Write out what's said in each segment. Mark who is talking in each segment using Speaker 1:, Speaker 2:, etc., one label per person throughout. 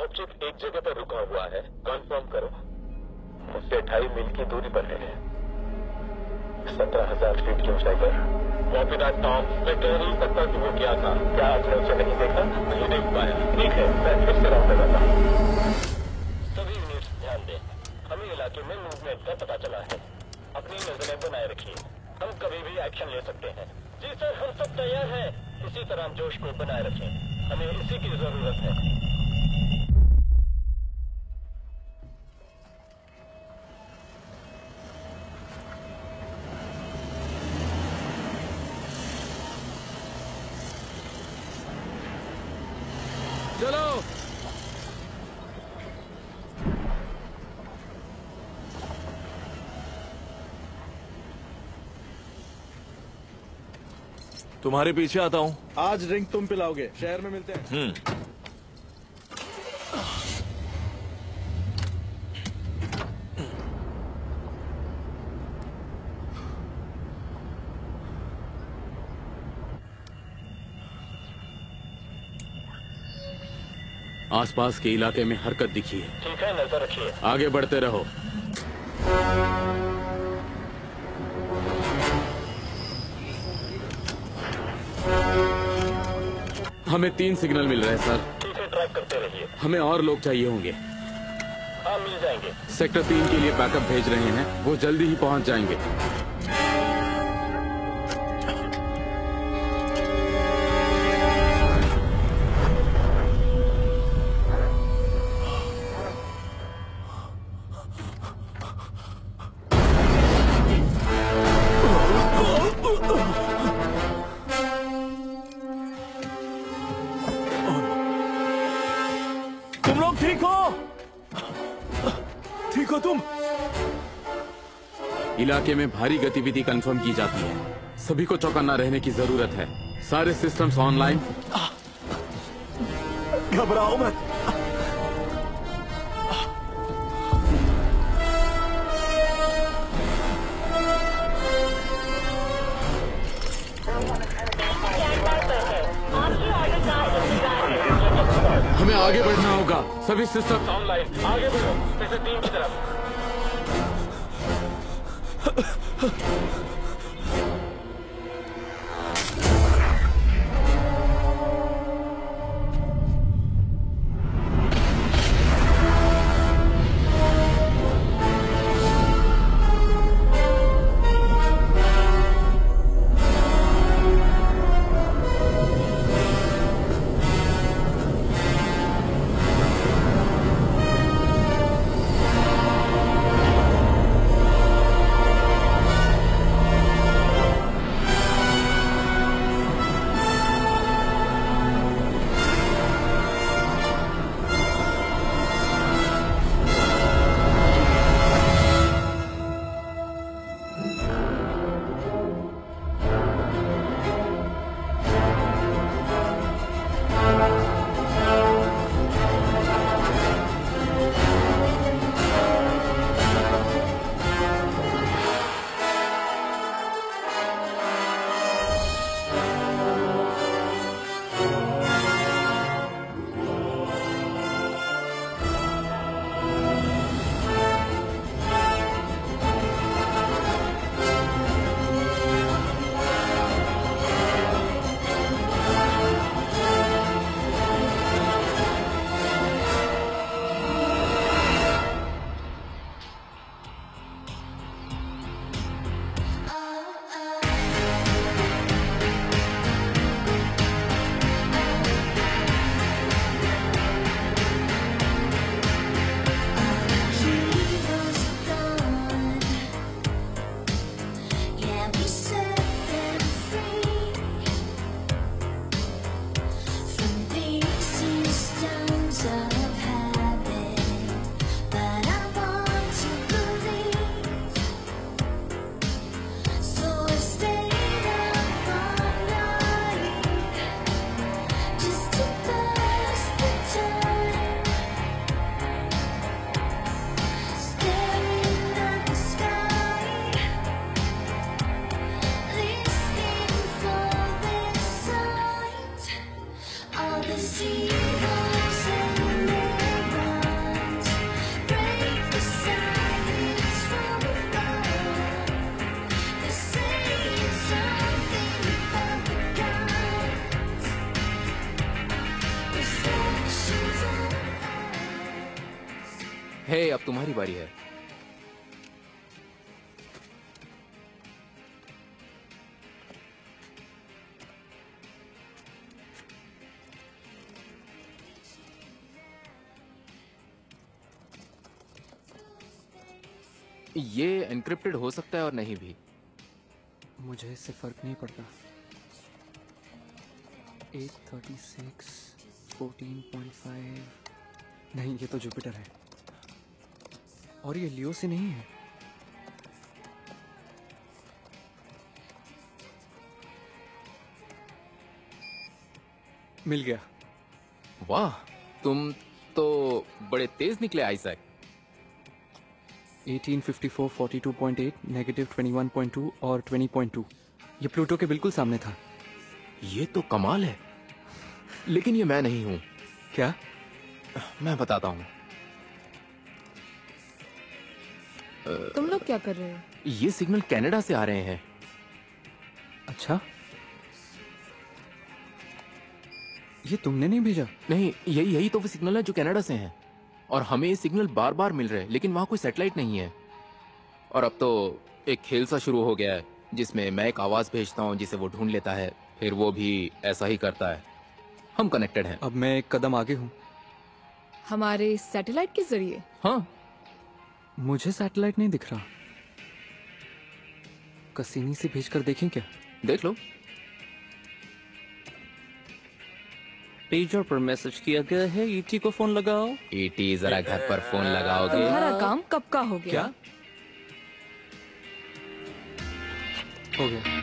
Speaker 1: Object एक जगह पर रुका हुआ है, कंफर्म करो। उससे 2.5 मील की दूरी पर है, 17,000 फीट की ऊंचाई पर। Copy that Tom. मैं कह नहीं सकता कि वो क्या था। क्या आपने उसे नहीं देखा? नहीं देख पाया। ठीक है, मैं फिर से राउंड लगाता हूँ। सभी यूनिट्स ध्यान दें, हमें इलाके में मूवमेंट का पता चला है। अपनी नजरें बनाए रखिए, हम कभी भी एक्शन ले सकते हैं। जी सर, हम सब तैयार हैं। इसी तरह जोश को बनाए रखें, हमें इसी की जरूरत है।
Speaker 2: चलो।
Speaker 3: तुम्हारे पीछे आता हूँ।
Speaker 4: आज ड्रिंक तुम पिलाओगे, शहर में मिलते हैं।
Speaker 2: आसपास के इलाके में हरकत दिखी है।
Speaker 1: ठीक है, नजर रखिए।
Speaker 2: आगे बढ़ते रहो। हमें 3 सिग्नल मिल रहे हैं सर।
Speaker 1: ठीक है, ट्रैक करते रहिए।
Speaker 2: हमें और लोग चाहिए होंगे।
Speaker 1: हाँ, मिल जाएंगे।
Speaker 2: सेक्टर 3 के लिए बैकअप भेज रहे हैं, वो जल्दी ही पहुंच जाएंगे।
Speaker 3: तुम लोग ठीक हो? ठीक हो तुम?
Speaker 2: इलाके में भारी गतिविधि कंफर्म की जाती है, सभी को चौकन्ना रहने की जरूरत है। सारे सिस्टम्स ऑनलाइन।
Speaker 3: घबराओ मत।
Speaker 2: हमें आगे बढ़ना होगा। सभी सिस्टम्स
Speaker 1: ऑनलाइन, आगे बढ़ो। जैसे 3 की तरफ।
Speaker 5: हे, अब तुम्हारी बारी है। ये एनक्रिप्टेड हो सकता है और नहीं भी।
Speaker 6: मुझे इससे फर्क नहीं पड़ता। 836 14.5 नहीं, ये तो जुपिटर है और ये लियो से नहीं है। मिल गया।
Speaker 5: वाह, तुम तो बड़े तेज निकले आइजैक।
Speaker 6: 1854 42.8 नेगेटिव 21.2 और 20.2। ये प्लूटो के बिल्कुल सामने था।
Speaker 5: ये तो कमाल है, लेकिन ये मैं नहीं हूं।
Speaker 6: क्या?
Speaker 5: मैं बताता हूं।
Speaker 7: तुम लोग क्या कर रहे हो?
Speaker 5: ये सिग्नल कनाडा से आ रहे हैं।
Speaker 6: अच्छा, ये तुमने नहीं भेजा?
Speaker 5: नहीं, यही तो वो सिग्नल है जो कनाडा से हैं। और हमें ये सिग्नल बार बार मिल रहे हैं, लेकिन वहां कोई सैटेलाइट नहीं है। और अब तो एक खेल सा शुरू हो गया है जिसमें मैं एक आवाज भेजता हूँ जिसे वो ढूंढ लेता है, फिर वो भी ऐसा ही करता है। हम कनेक्टेड हैं।
Speaker 6: अब मैं एक कदम आगे हूँ।
Speaker 7: हमारे सैटेलाइट के जरिए?
Speaker 5: हाँ,
Speaker 6: मुझे सैटेलाइट नहीं दिख रहा। कसीनी से भेजकर देखें क्या?
Speaker 5: देख लो।
Speaker 8: पेजर पर मैसेज किया गया है, ईटी को फोन लगाओ।
Speaker 5: ईटी, जरा घर पर फोन लगाओगे?
Speaker 7: तुम्हारा काम कब का हो गया?
Speaker 6: क्या हो गया?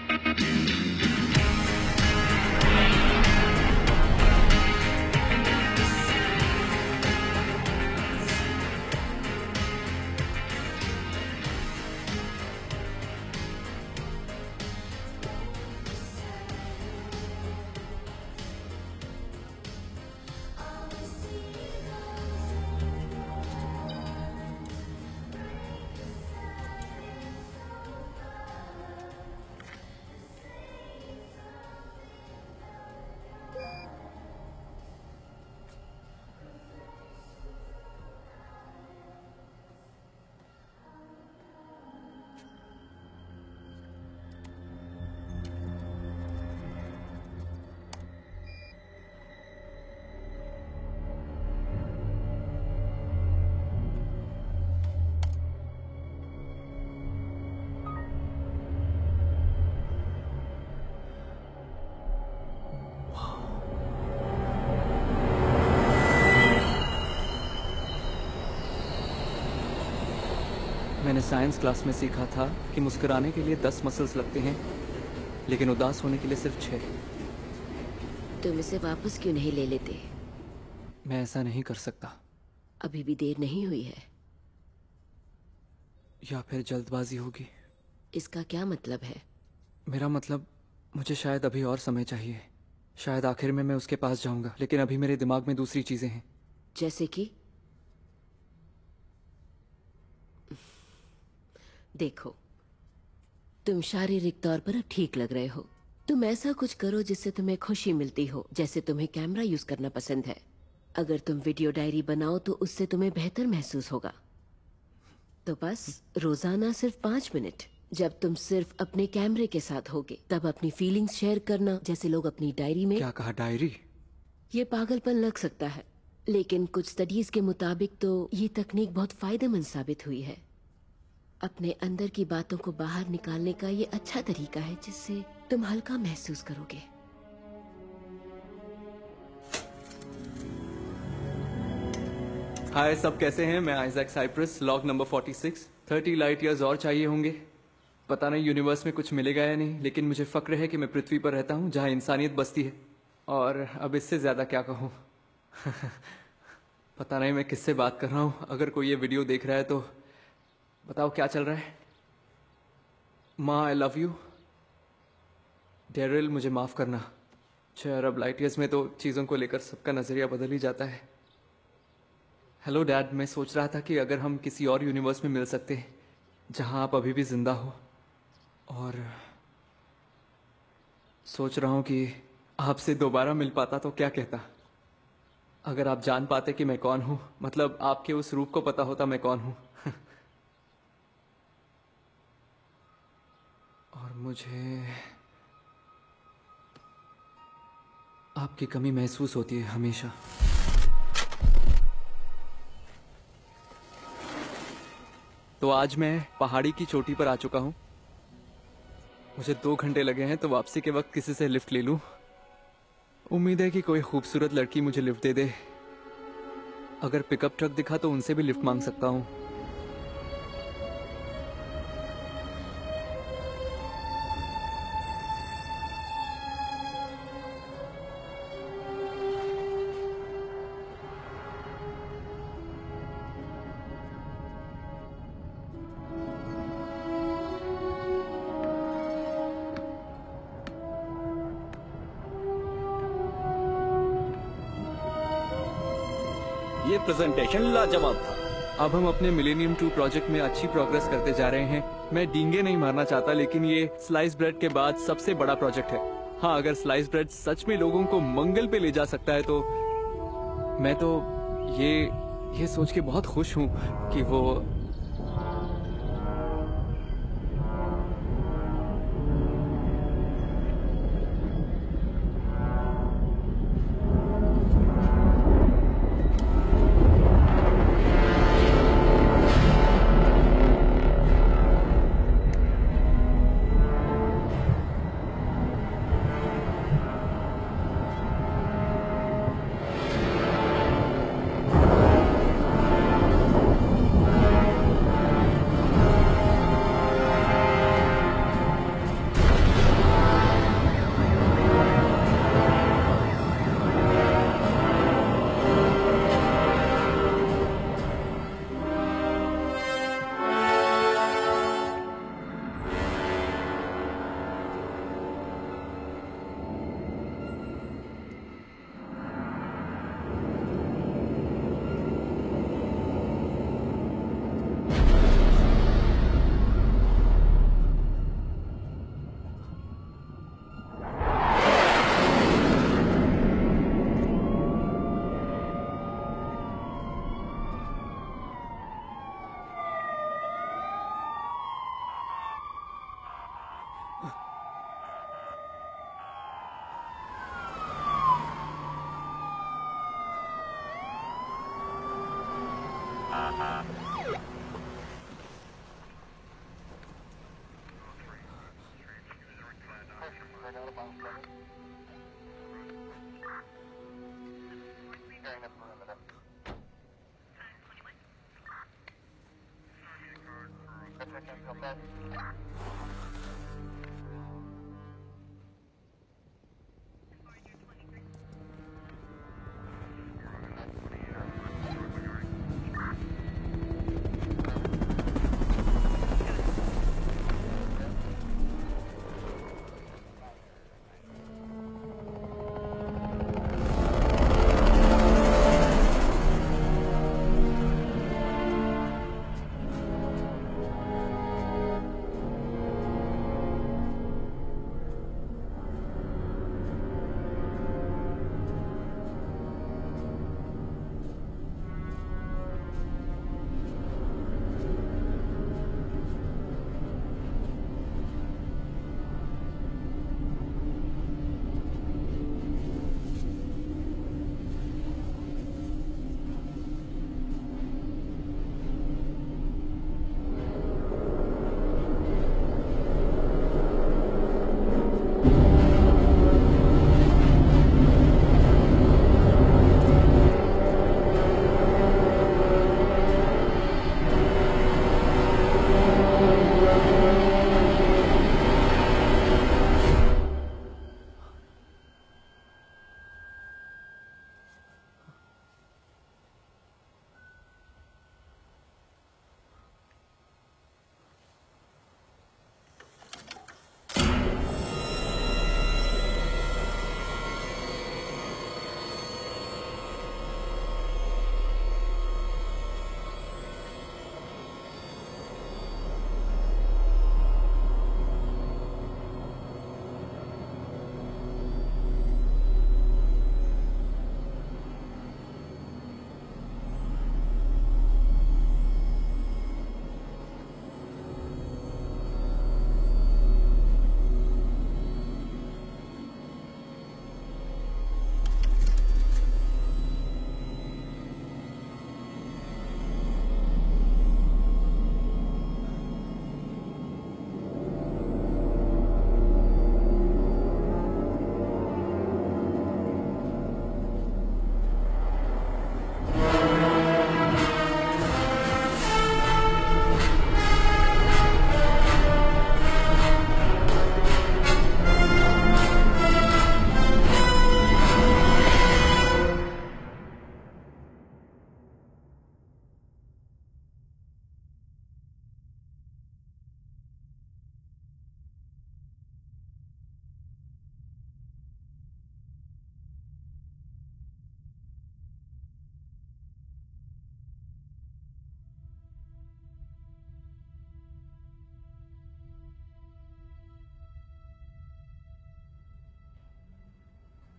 Speaker 6: मैंने साइंस क्लास में सीखा था कि मुस्कुराने के लिए 10 मसल्स लगते हैं, लेकिन उदास होने के लिए सिर्फ 6।
Speaker 9: तुम इसे वापस क्यों नहीं ले लेते?
Speaker 6: मैं ऐसा नहीं कर सकता।
Speaker 9: अभी भी देर नहीं हुई है।
Speaker 6: या फिर जल्दबाजी होगी।
Speaker 9: इसका क्या मतलब है?
Speaker 6: मेरा मतलब, मुझे शायद अभी और समय चाहिए। शायद आखिर में मैं उसके पास जाऊंगा, लेकिन अभी मेरे दिमाग में दूसरी चीजें हैं।
Speaker 9: जैसे कि? देखो, तुम शारीरिक तौर पर अब ठीक लग रहे हो। तुम ऐसा कुछ करो जिससे तुम्हें खुशी मिलती हो, जैसे तुम्हें कैमरा यूज करना पसंद है। अगर तुम वीडियो डायरी बनाओ तो उससे तुम्हें बेहतर महसूस होगा। तो बस रोजाना सिर्फ 5 मिनट, जब तुम सिर्फ अपने कैमरे के साथ होगे, तब अपनी फीलिंग्स शेयर करना, जैसे लोग अपनी डायरी में।
Speaker 6: क्या कहा, डायरी?
Speaker 9: ये पागलपन लग सकता है, लेकिन कुछ स्टडीज के मुताबिक तो ये तकनीक बहुत फायदेमंद साबित हुई है। अपने अंदर की बातों को बाहर निकालने का ये अच्छा तरीका है जिससे तुम हल्का महसूस करोगे।
Speaker 6: हाय, सब कैसे हैं? मैं Isaac Cyprus, log number 46। 30 light years और चाहिए होंगे। पता नहीं यूनिवर्स में कुछ मिलेगा या नहीं, लेकिन मुझे फक्र है कि मैं पृथ्वी पर रहता हूँ जहाँ इंसानियत बसती है। और अब इससे ज्यादा क्या कहूँ। पता नहीं मैं किससे बात कर रहा हूँ। अगर कोई ये वीडियो देख रहा है तो बताओ क्या चल रहा है। माँ, आई लव यू। डेरिल, मुझे माफ करना। 6 अरब लाइट ईयर्स में तो चीज़ों को लेकर सबका नजरिया बदल ही जाता है। हेलो डैड, मैं सोच रहा था कि अगर हम किसी और यूनिवर्स में मिल सकते हैं जहां आप अभी भी जिंदा हो, और सोच रहा हूं कि आपसे दोबारा मिल पाता तो क्या कहता। अगर आप जान पाते कि मैं कौन हूं, मतलब आपके उस रूप को पता होता मैं कौन हूं। और मुझे आपकी कमी महसूस होती है हमेशा। तो आज मैं पहाड़ी की चोटी पर आ चुका हूं। मुझे 2 घंटे लगे हैं, तो वापसी के वक्त किसी से लिफ्ट ले लूं। उम्मीद है कि कोई खूबसूरत लड़की मुझे लिफ्ट दे दे। अगर पिकअप ट्रक दिखा तो उनसे भी लिफ्ट मांग सकता हूं।
Speaker 10: ये प्रेजेंटेशन लाजवाब था।
Speaker 6: अब हम अपने मिलेनियम 2 प्रोजेक्ट में अच्छी प्रोग्रेस करते जा रहे हैं। मैं डींगे नहीं मारना चाहता, लेकिन ये स्लाइस ब्रेड के बाद सबसे बड़ा प्रोजेक्ट है। हाँ, अगर स्लाइस ब्रेड सच में लोगों को मंगल पे ले जा सकता है तो मैं तो ये सोच के बहुत खुश हूँ कि वो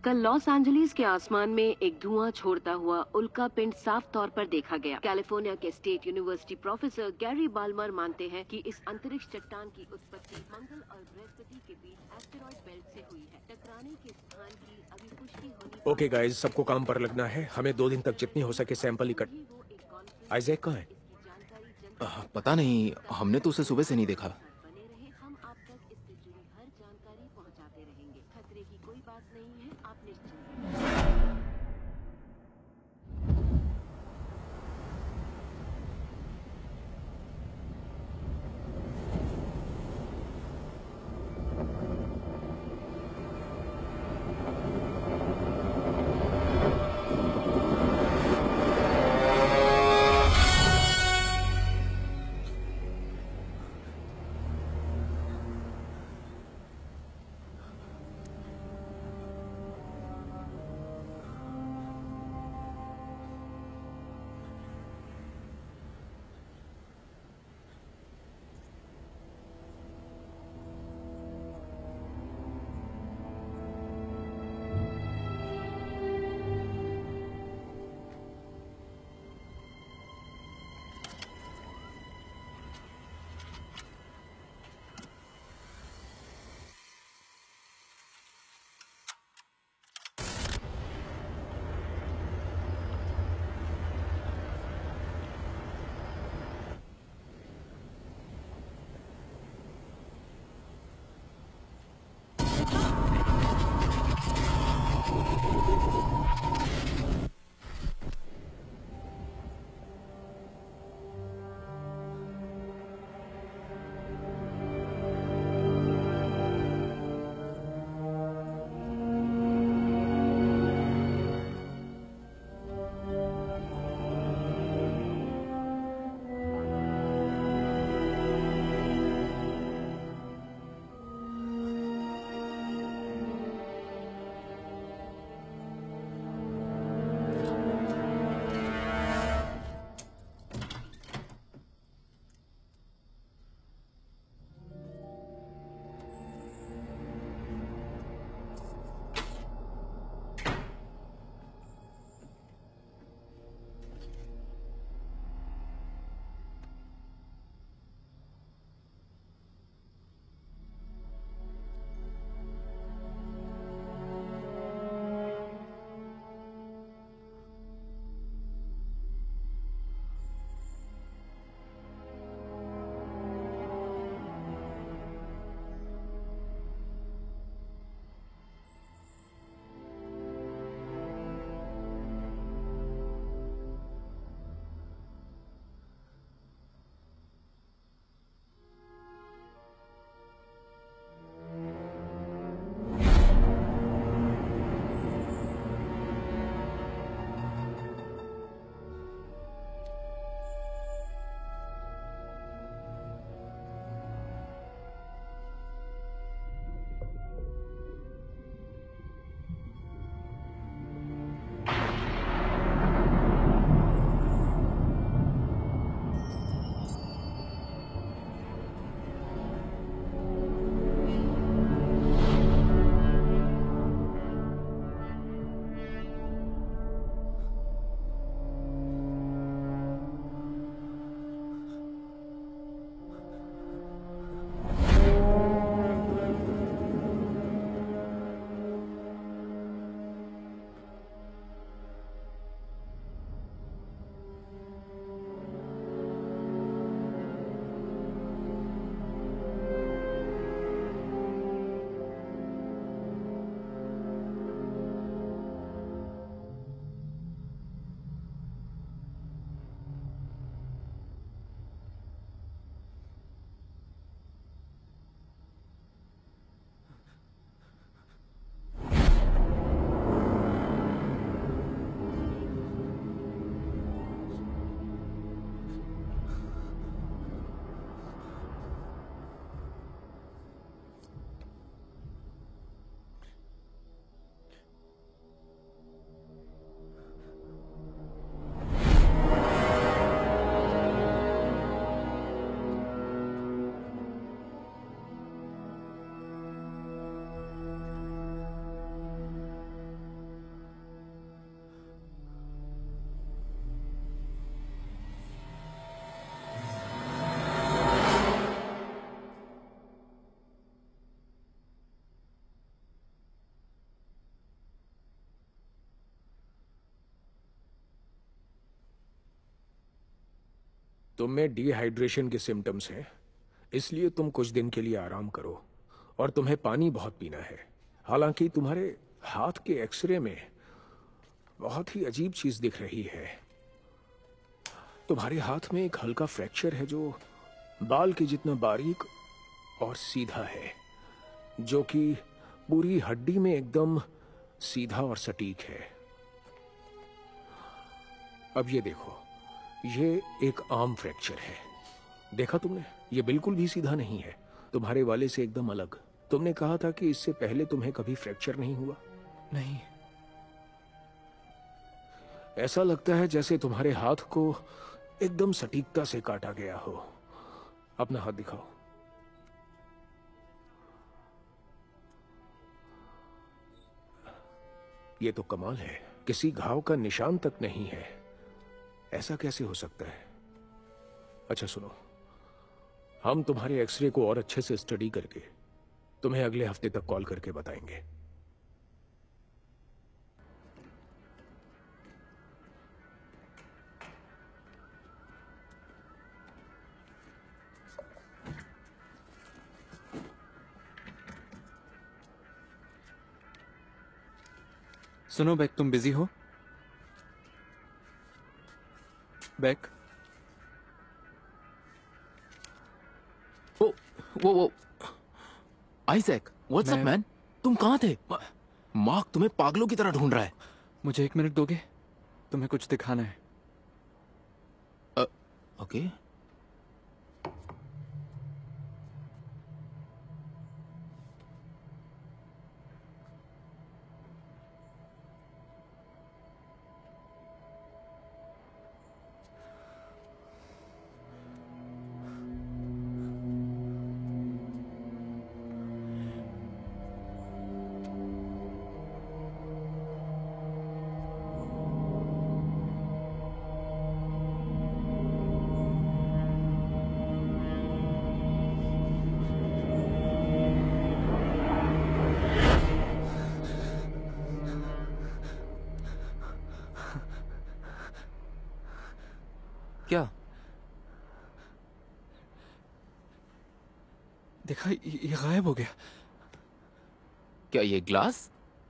Speaker 9: कल लॉस एंजलिस के आसमान में एक धुआं छोड़ता हुआ उल्का पिंड साफ तौर पर देखा गया। कैलिफोर्निया के state university professor Gary Balmer मानते हैं कि इस अंतरिक्ष चट्टान की उत्पत्ति मंगल और बृहस्पति के बीच एस्टेरॉयड बेल्ट से हुई है। टकराने के स्थान की अभी पुष्टि होनी।
Speaker 11: ओके गाइस, सबको काम पर लगना है। हमें 2 दिन तक जितनी हो सके सैंपल इकट्ठा। आइजैक कहाँ है?
Speaker 5: पता नहीं, हमने तो उसे सुबह से नहीं देखा।
Speaker 9: बने रहे, हम आप तक इससे जुड़ी हर जानकारी पहुंचाते रहेंगे। खतरे की कोई बात नहीं है, आप निश्चिंत।
Speaker 11: तुम में डिहाइड्रेशन के सिम्टम्स हैं, इसलिए तुम कुछ दिन के लिए आराम करो और तुम्हें पानी बहुत पीना है। हालांकि तुम्हारे हाथ के एक्सरे में बहुत ही अजीब चीज दिख रही है। तुम्हारे हाथ में एक हल्का फ्रैक्चर है जो बाल के जितना बारीक और सीधा है, जो कि पूरी हड्डी में एकदम सीधा और सटीक है। अब ये देखो, ये एक आर्म फ्रैक्चर है। देखा तुमने? ये बिल्कुल भी सीधा नहीं है, तुम्हारे वाले से एकदम अलग। तुमने कहा था कि इससे पहले तुम्हें कभी फ्रैक्चर नहीं हुआ।
Speaker 6: नहीं।
Speaker 11: ऐसा लगता है जैसे तुम्हारे हाथ को एकदम सटीकता से काटा गया हो। अपना हाथ दिखाओ। ये तो कमाल है, किसी घाव का निशान तक नहीं है। ऐसा कैसे हो सकता है? अच्छा सुनो, हम तुम्हारे एक्सरे को और अच्छे से स्टडी करके तुम्हें अगले हफ्ते तक कॉल करके बताएंगे।
Speaker 6: सुनो बैक, तुम बिजी हो? बैक,
Speaker 5: वो आइजैक, व्हाट्स अप मैन? तुम कहाँ थे? मार्क तुम्हें पागलों की तरह ढूंढ रहा है।
Speaker 6: मुझे 1 मिनट दोगे? तुम्हें कुछ दिखाना है।
Speaker 5: ओके। क्या
Speaker 6: देखा? ये गायब हो गया।
Speaker 5: क्या ये ग्लास?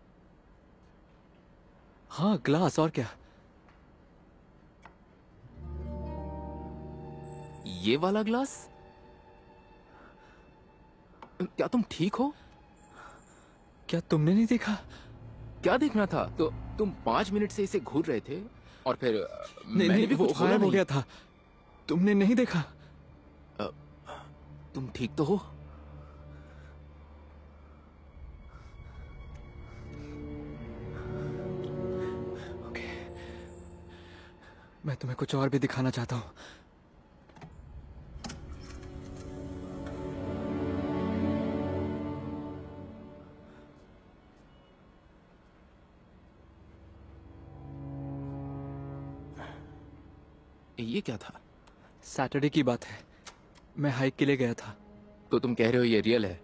Speaker 6: हाँ, ग्लास। और क्या?
Speaker 5: ये वाला ग्लास? क्या तुम ठीक हो?
Speaker 6: क्या तुमने नहीं देखा?
Speaker 5: क्या देखना था? तो तुम 5 मिनट से इसे घूर रहे थे और फिर
Speaker 6: नहीं,
Speaker 5: मैंने भी
Speaker 6: वो
Speaker 5: कुछ बोला
Speaker 6: गायब हो
Speaker 5: नहीं।
Speaker 6: गया था। तुमने नहीं देखा?
Speaker 5: तुम ठीक तो हो?
Speaker 6: ओके, मैं तुम्हें कुछ और भी दिखाना चाहता हूँ।
Speaker 5: ये क्या था?
Speaker 6: सैटरडे की बात है, मैं हाइक के लिए गया था।
Speaker 5: तो तुम कह रहे हो ये रियल है?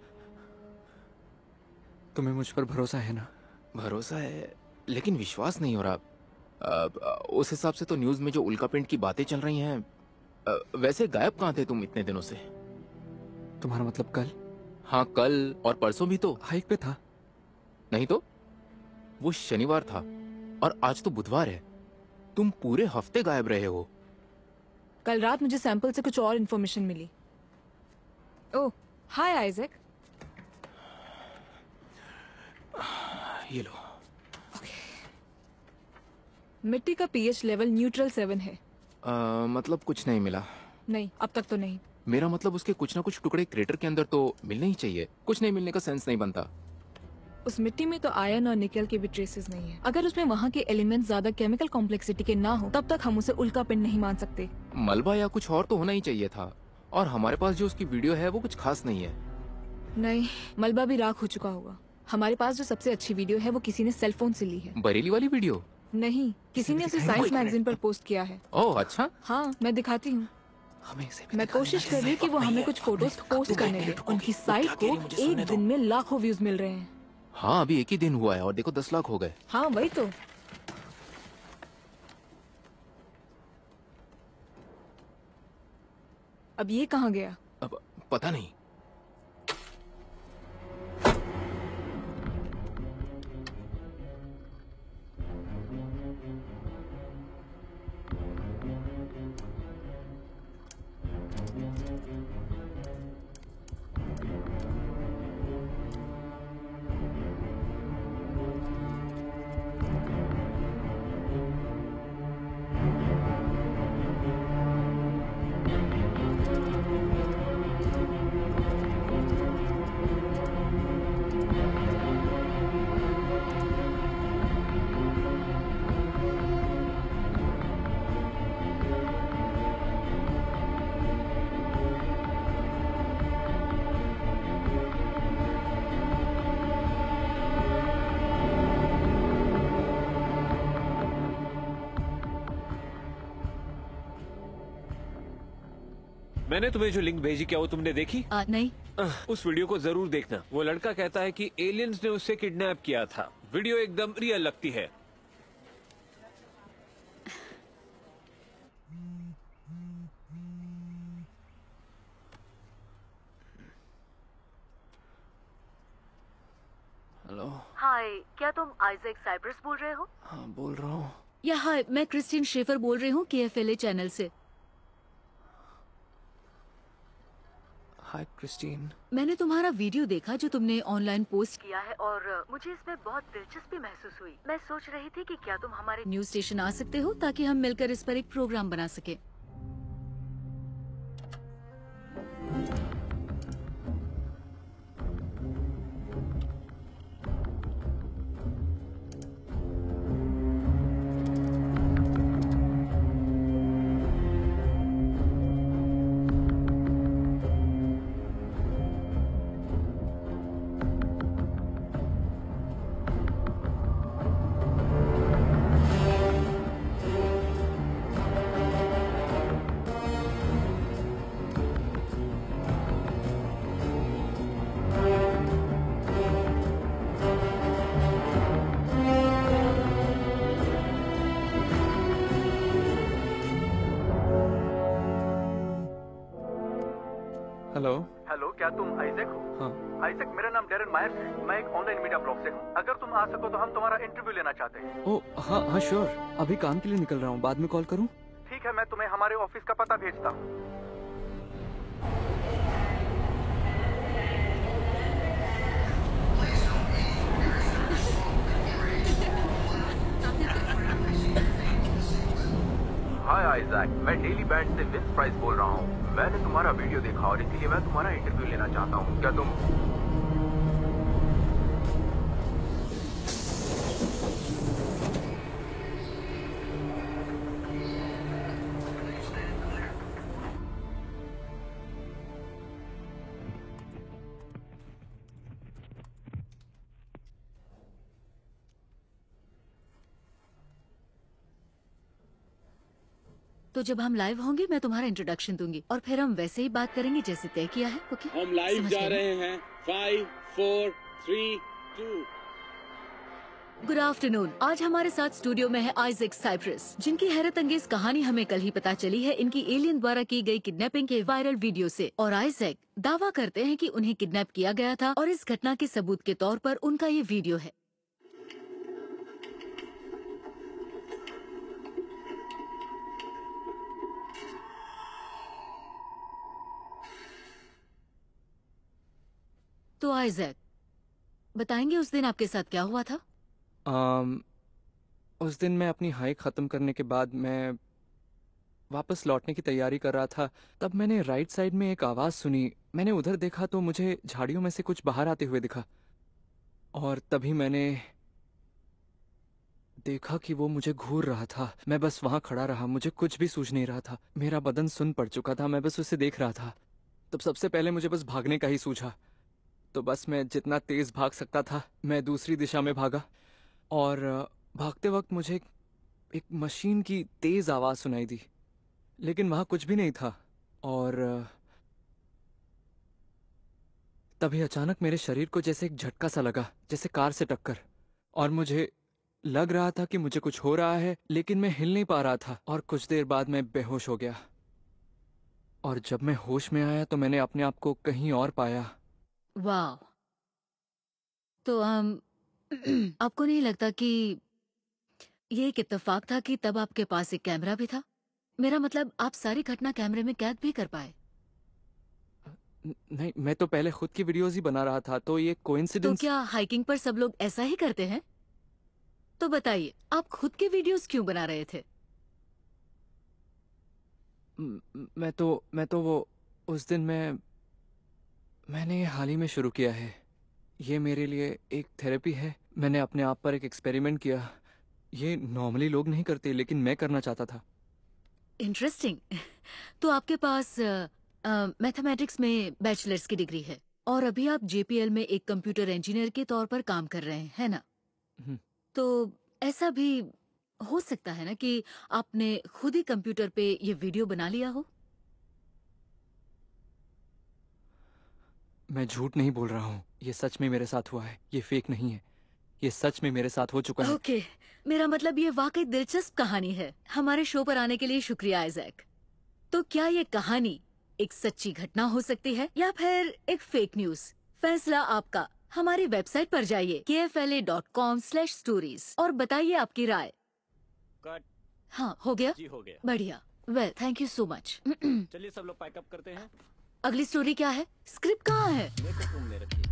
Speaker 6: तुम्हें मुझ पर भरोसा है ना?
Speaker 5: भरोसा है, लेकिन विश्वास नहीं हो रहा। उस हिसाब से तो न्यूज में जो उल्का पिंड की बातें चल रही हैं। वैसे गायब कहाँ थे तुम इतने दिनों से?
Speaker 6: तुम्हारा मतलब कल?
Speaker 5: हाँ, कल और परसों भी तो
Speaker 6: हाइक पे था।
Speaker 5: नहीं तो वो शनिवार था और आज तो बुधवार है। तुम पूरे हफ्ते गायब रहे हो।
Speaker 7: कल रात मुझे सैंपल से कुछ और इन्फॉर्मेशन मिली। ओह, हाय आइजैक।
Speaker 5: ये लो।
Speaker 7: मिट्टी का पीएच लेवल न्यूट्रल 7 है।
Speaker 5: मतलब कुछ नहीं मिला?
Speaker 7: नहीं, अब तक तो नहीं।
Speaker 5: मेरा मतलब उसके कुछ ना कुछ टुकड़े क्रेटर के अंदर तो मिलने ही चाहिए। कुछ नहीं मिलने का सेंस नहीं बनता।
Speaker 7: उस मिट्टी में तो आयरन और निकल के भी ट्रेसेस नहीं है। अगर उसमें वहाँ के एलिमेंट्स ज्यादा केमिकल कॉम्प्लेक्सिटी के ना हो, तब तक हम उसे उल्का पिंड नहीं मान सकते।
Speaker 5: मलबा या कुछ और तो होना ही चाहिए था। और हमारे पास जो उसकी वीडियो है वो कुछ खास नहीं है।
Speaker 7: नहीं, मलबा भी राख हो चुका होगा। हमारे पास जो सबसे अच्छी वीडियो है वो किसी ने सेलफोन से ली है।
Speaker 5: बरेली वाली वीडियो?
Speaker 7: नहीं, किसी ने उसे साइंस मैगजीन पर पोस्ट किया है।
Speaker 5: ओह अच्छा।
Speaker 7: हाँ, मैं दिखाती हूँ। मैं कोशिश कर रही कि वो हमें कुछ फोटोज पोस्ट करने दे। उनकी साइट को एक दिन में लाखों व्यूज मिल रहे हैं।
Speaker 5: हाँ, अभी एक ही दिन हुआ है और देखो 10 लाख हो गए।
Speaker 7: हाँ वही तो। अब ये कहाँ गया?
Speaker 5: अब पता नहीं।
Speaker 3: मैंने तुम्हें जो लिंक भेजी, क्या वो तुमने देखी?
Speaker 7: नहीं।
Speaker 3: उस वीडियो को जरूर देखना। वो लड़का कहता है कि एलियंस ने उससे किडनैप किया था। वीडियो एकदम रियल लगती है।
Speaker 5: हेलो।
Speaker 12: हाय, क्या तुम आइजैक साइप्रस बोल रहे हो?
Speaker 5: हाँ, बोल रहा हूँ।
Speaker 12: या हाय, मैं क्रिस्टीन शेफर बोल रही हूँ KFLA चैनल से।
Speaker 5: Hi Christine.
Speaker 12: मैंने तुम्हारा वीडियो देखा जो तुमने ऑनलाइन पोस्ट किया है और मुझे इसमें बहुत दिलचस्पी महसूस हुई। मैं सोच रही थी कि क्या तुम हमारे न्यूज स्टेशन आ सकते हो ताकि हम मिलकर इस पर एक प्रोग्राम बना सके।
Speaker 6: हेलो।
Speaker 13: हेलो, क्या तुम आइजैक हो?
Speaker 6: हाँ।
Speaker 13: आइजैक, मेरा नाम डेरन मायर्स है। मैं एक ऑनलाइन मीडिया ब्लॉग से हूँ। अगर तुम आ सको तो हम तुम्हारा इंटरव्यू लेना चाहते हैं।
Speaker 6: ओह हाँ हाँ श्योर। अभी काम के लिए निकल रहा हूँ, बाद में कॉल करूँ?
Speaker 13: ठीक है, मैं तुम्हें हमारे ऑफिस का पता भेजता हूँ। हाय आइजैक, मैं डेली बैंड से विंस प्राइस बोल रहा हूँ। मैंने तुम्हारा वीडियो देखा और इसीलिए मैं तुम्हारा इंटरव्यू लेना चाहता हूँ। क्या तुम
Speaker 12: तो जब हम लाइव होंगे मैं तुम्हारा इंट्रोडक्शन दूंगी और फिर हम वैसे ही बात करेंगे जैसे तय किया है। ओके?
Speaker 2: हम लाइव जा रहे हैं। 5, 4, 3, 2।
Speaker 12: Good afternoon. आज हमारे साथ स्टूडियो में है आइजैक साइप्रस, जिनकी हैरत अंगेज कहानी हमें कल ही पता चली है इनकी एलियन द्वारा की गई किडनैपिंग के वायरल वीडियो से। और आइजैक दावा करते हैं कि उन्हें किडनैप किया गया था और इस घटना के सबूत के तौर पर उनका ये वीडियो है। तो आइजैक बताएंगे उस दिन आपके साथ क्या हुआ था?
Speaker 6: उस दिन मैं अपनी हाइक खत्म करने के बाद मैं वापस लौटने की तैयारी कर रहा था। तब मैंने राइट साइड में एक आवाज सुनी। मैंने उधर देखा तो मुझे झाड़ियों में से कुछ बाहर आते हुए दिखा और तभी मैंने देखा कि वो मुझे घूर रहा था। मैं बस वहां खड़ा रहा, मुझे कुछ भी सूझ नहीं रहा था। मेरा बदन सुन्न पड़ चुका था, मैं बस उसे देख रहा था। तब सबसे पहले मुझे बस भागने का ही सूझा। तो बस मैं जितना तेज भाग सकता था मैं दूसरी दिशा में भागा और भागते वक्त मुझे एक मशीन की तेज आवाज सुनाई दी, लेकिन वहां कुछ भी नहीं था। और तभी अचानक मेरे शरीर को जैसे एक झटका सा लगा, जैसे कार से टक्कर। और मुझे लग रहा था कि मुझे कुछ हो रहा है, लेकिन मैं हिल नहीं पा रहा था और कुछ देर बाद मैं बेहोश हो गया। और जब मैं होश में आया तो मैंने अपने आप को कहीं और पाया।
Speaker 12: वाह। तो आपको नहीं लगता कि ये एक इत्तेफाक था कि तब आपके पास एक कैमरा भी था? मेरा मतलब आप सारी घटना कैमरे में कैद भी कर पाए।
Speaker 6: नहीं, मैं तो पहले खुद की वीडियोस ही बना रहा था, तो ये
Speaker 12: तो
Speaker 6: कोइंसिडेंस।
Speaker 12: क्या हाइकिंग पर सब लोग ऐसा ही करते हैं? तो बताइए, आप खुद के वीडियोस क्यों बना रहे थे?
Speaker 6: मैं तो वो उस दिन मैंने ये हाल ही में शुरू किया है। ये मेरे लिए एक थेरेपी है। मैंने अपने आप पर एक एक्सपेरिमेंट किया। ये नॉर्मली लोग नहीं करते, लेकिन मैं करना चाहता था।
Speaker 12: इंटरेस्टिंग। तो आपके पास मैथमेटिक्स में बैचलर्स की डिग्री है और अभी आप जेपीएल में एक कंप्यूटर इंजीनियर के तौर पर काम कर रहे हैं, है ना? तो ऐसा भी हो सकता है ना कि आपने खुद ही कंप्यूटर पे ये वीडियो बना लिया हो?
Speaker 6: मैं झूठ नहीं बोल रहा हूँ, ये सच में मेरे साथ हुआ है। ये फेक नहीं है, ये सच में मेरे साथ हो चुका है।
Speaker 12: ओके, मेरा मतलब ये वाकई दिलचस्प कहानी है। हमारे शो पर आने के लिए शुक्रिया आइजैक। तो क्या ये कहानी एक सच्ची घटना हो सकती है या फिर एक फेक न्यूज? फैसला आपका। हमारी वेबसाइट पर जाइए kfla.com/stories और बताइए आपकी राय। हाँ, हो गया?
Speaker 10: जी हो गया।
Speaker 12: बढ़िया। Well, thank you so much.
Speaker 10: चलिए सब लोग पैकअप करते हैं।
Speaker 12: अगली स्टोरी क्या है? स्क्रिप्ट कहाँ है?
Speaker 10: मेकअप रूम में रखिए।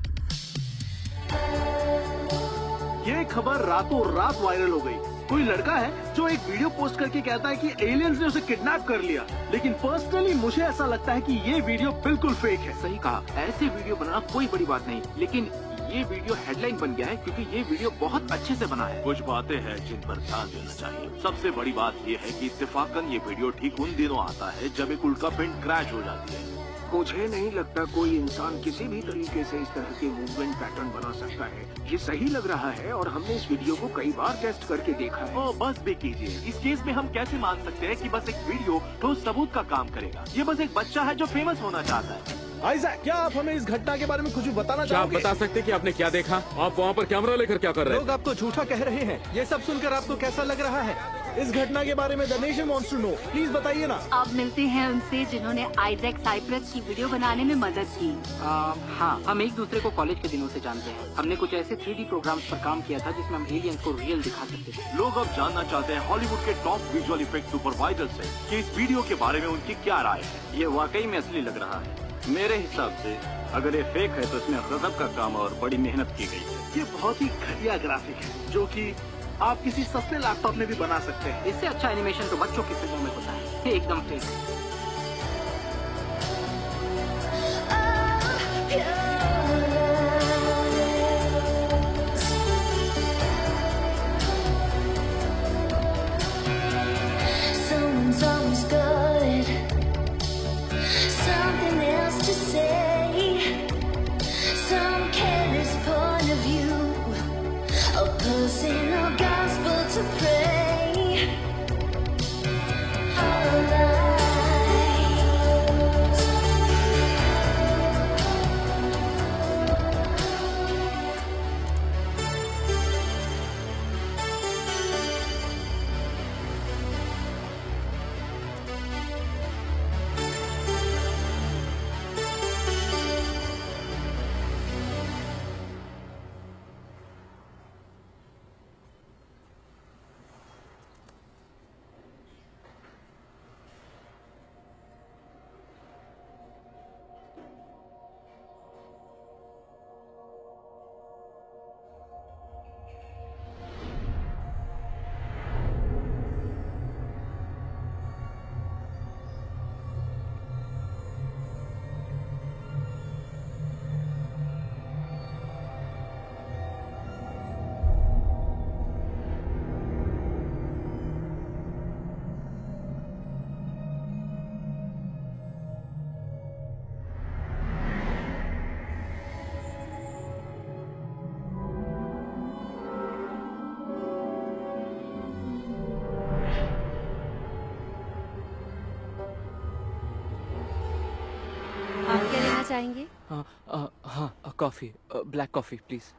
Speaker 4: ये खबर रातों रात वायरल हो गई। कोई लड़का है जो एक वीडियो पोस्ट करके कहता है कि एलियंस ने उसे किडनैप कर लिया, लेकिन पर्सनली मुझे ऐसा लगता है कि ये वीडियो बिल्कुल फेक है।
Speaker 5: सही कहा, ऐसे वीडियो बनाना कोई बड़ी बात नहीं, लेकिन ये वीडियो हेडलाइन बन गया है क्योंकि ये वीडियो बहुत अच्छे से बना है।
Speaker 14: कुछ बातें हैं जिन पर ध्यान देना चाहिए। सबसे बड़ी बात ये है कि इत्तेफाकन ये वीडियो ठीक उन दिनों आता है जब एक उल्कापिंड क्रैश हो जाती है।
Speaker 11: मुझे नहीं लगता कोई इंसान किसी भी तरीके से इस तरह के मूवमेंट पैटर्न बना सकता है। ये सही लग रहा है और हमने इस वीडियो को कई बार टेस्ट करके देखा है।
Speaker 14: ओ बस भी कीजिए। इस केस में हम कैसे मान सकते हैं कि बस एक वीडियो ठोस सबूत का काम करेगा? ये बस एक बच्चा है जो फेमस होना चाहता है।
Speaker 4: आइजैक, क्या आप हमें इस घटना के बारे में कुछ बताना
Speaker 2: क्या आप
Speaker 4: चाहोगे?
Speaker 2: बता सकते कि आपने क्या देखा? आप वहाँ पर कैमरा लेकर क्या कर रहे
Speaker 4: लोग आपको झूठा कह रहे हैं। ये सब सुनकर आपको कैसा लग रहा है? इस घटना के बारे में the nation wants to know. Please बताइए ना।
Speaker 15: आप मिलते हैं उनसे जिन्होंने आइजैक साइप्रस की वीडियो बनाने में मदद की।
Speaker 16: हाँ, हम एक दूसरे को कॉलेज के दिनों से जानते हैं। हमने कुछ ऐसे 3D प्रोग्राम्स पर काम किया था जिसमें हम एलियंस को रियल दिखा सकते थे।
Speaker 14: लोग अब जानना चाहते हैं हॉलीवुड के टॉप विजुअल इफेक्ट सुपरवाइजर से कि इस वीडियो के बारे में उनकी क्या राय है।
Speaker 17: ये वाकई में असली लग रहा है। मेरे हिसाब से अगर ये फेक है तो इसमें गजब का काम और बड़ी मेहनत की गई है।
Speaker 4: ये बहुत ही घटिया ग्राफिक है जो कि आप किसी सस्ते लैपटॉप में भी बना सकते हैं।
Speaker 16: इससे अच्छा एनिमेशन तो बच्चों की फिल्मों में होता है। एकदम fake.
Speaker 18: Someone's always got something else to say, some careless point of view, a personal gospel to pray. Our lives.
Speaker 15: आप क्या लेना चाहेंगे?
Speaker 6: हाँ, कॉफी, ब्लैक कॉफी प्लीज।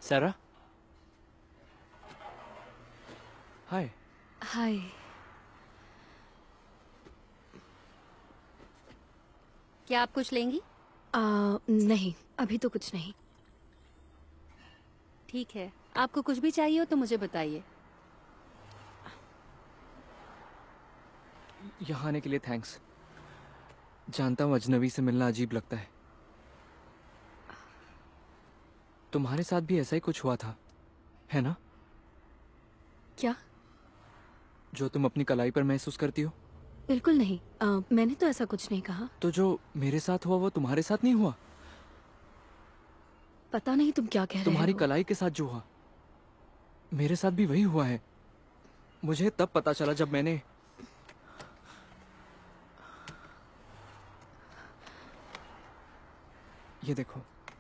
Speaker 6: सारा, हाय।
Speaker 12: हाय।
Speaker 15: क्या आप कुछ लेंगी?
Speaker 12: नहीं, अभी तो कुछ नहीं।
Speaker 15: ठीक है, आपको कुछ भी चाहिए हो तो मुझे बताइए।
Speaker 6: यहाँ आने के लिए थैंक्स। जानता हूँ अजनबी से मिलना अजीब लगता है। तुम्हारे साथ भी ऐसा ही कुछ हुआ था, है ना?
Speaker 12: क्या?
Speaker 6: जो तुम अपनी कलाई पर महसूस करती हो।
Speaker 12: बिल्कुल नहीं। मैंने तो ऐसा कुछ नहीं कहा।
Speaker 6: तो जो मेरे साथ हुआ वो तुम्हारे साथ नहीं हुआ?
Speaker 12: पता नहीं तुम क्या कह रहे हो।
Speaker 6: तुम्हारी कलाई के साथ जो हुआ मेरे साथ भी वही हुआ है। मुझे तब पता चला जब मैंने ये देखो।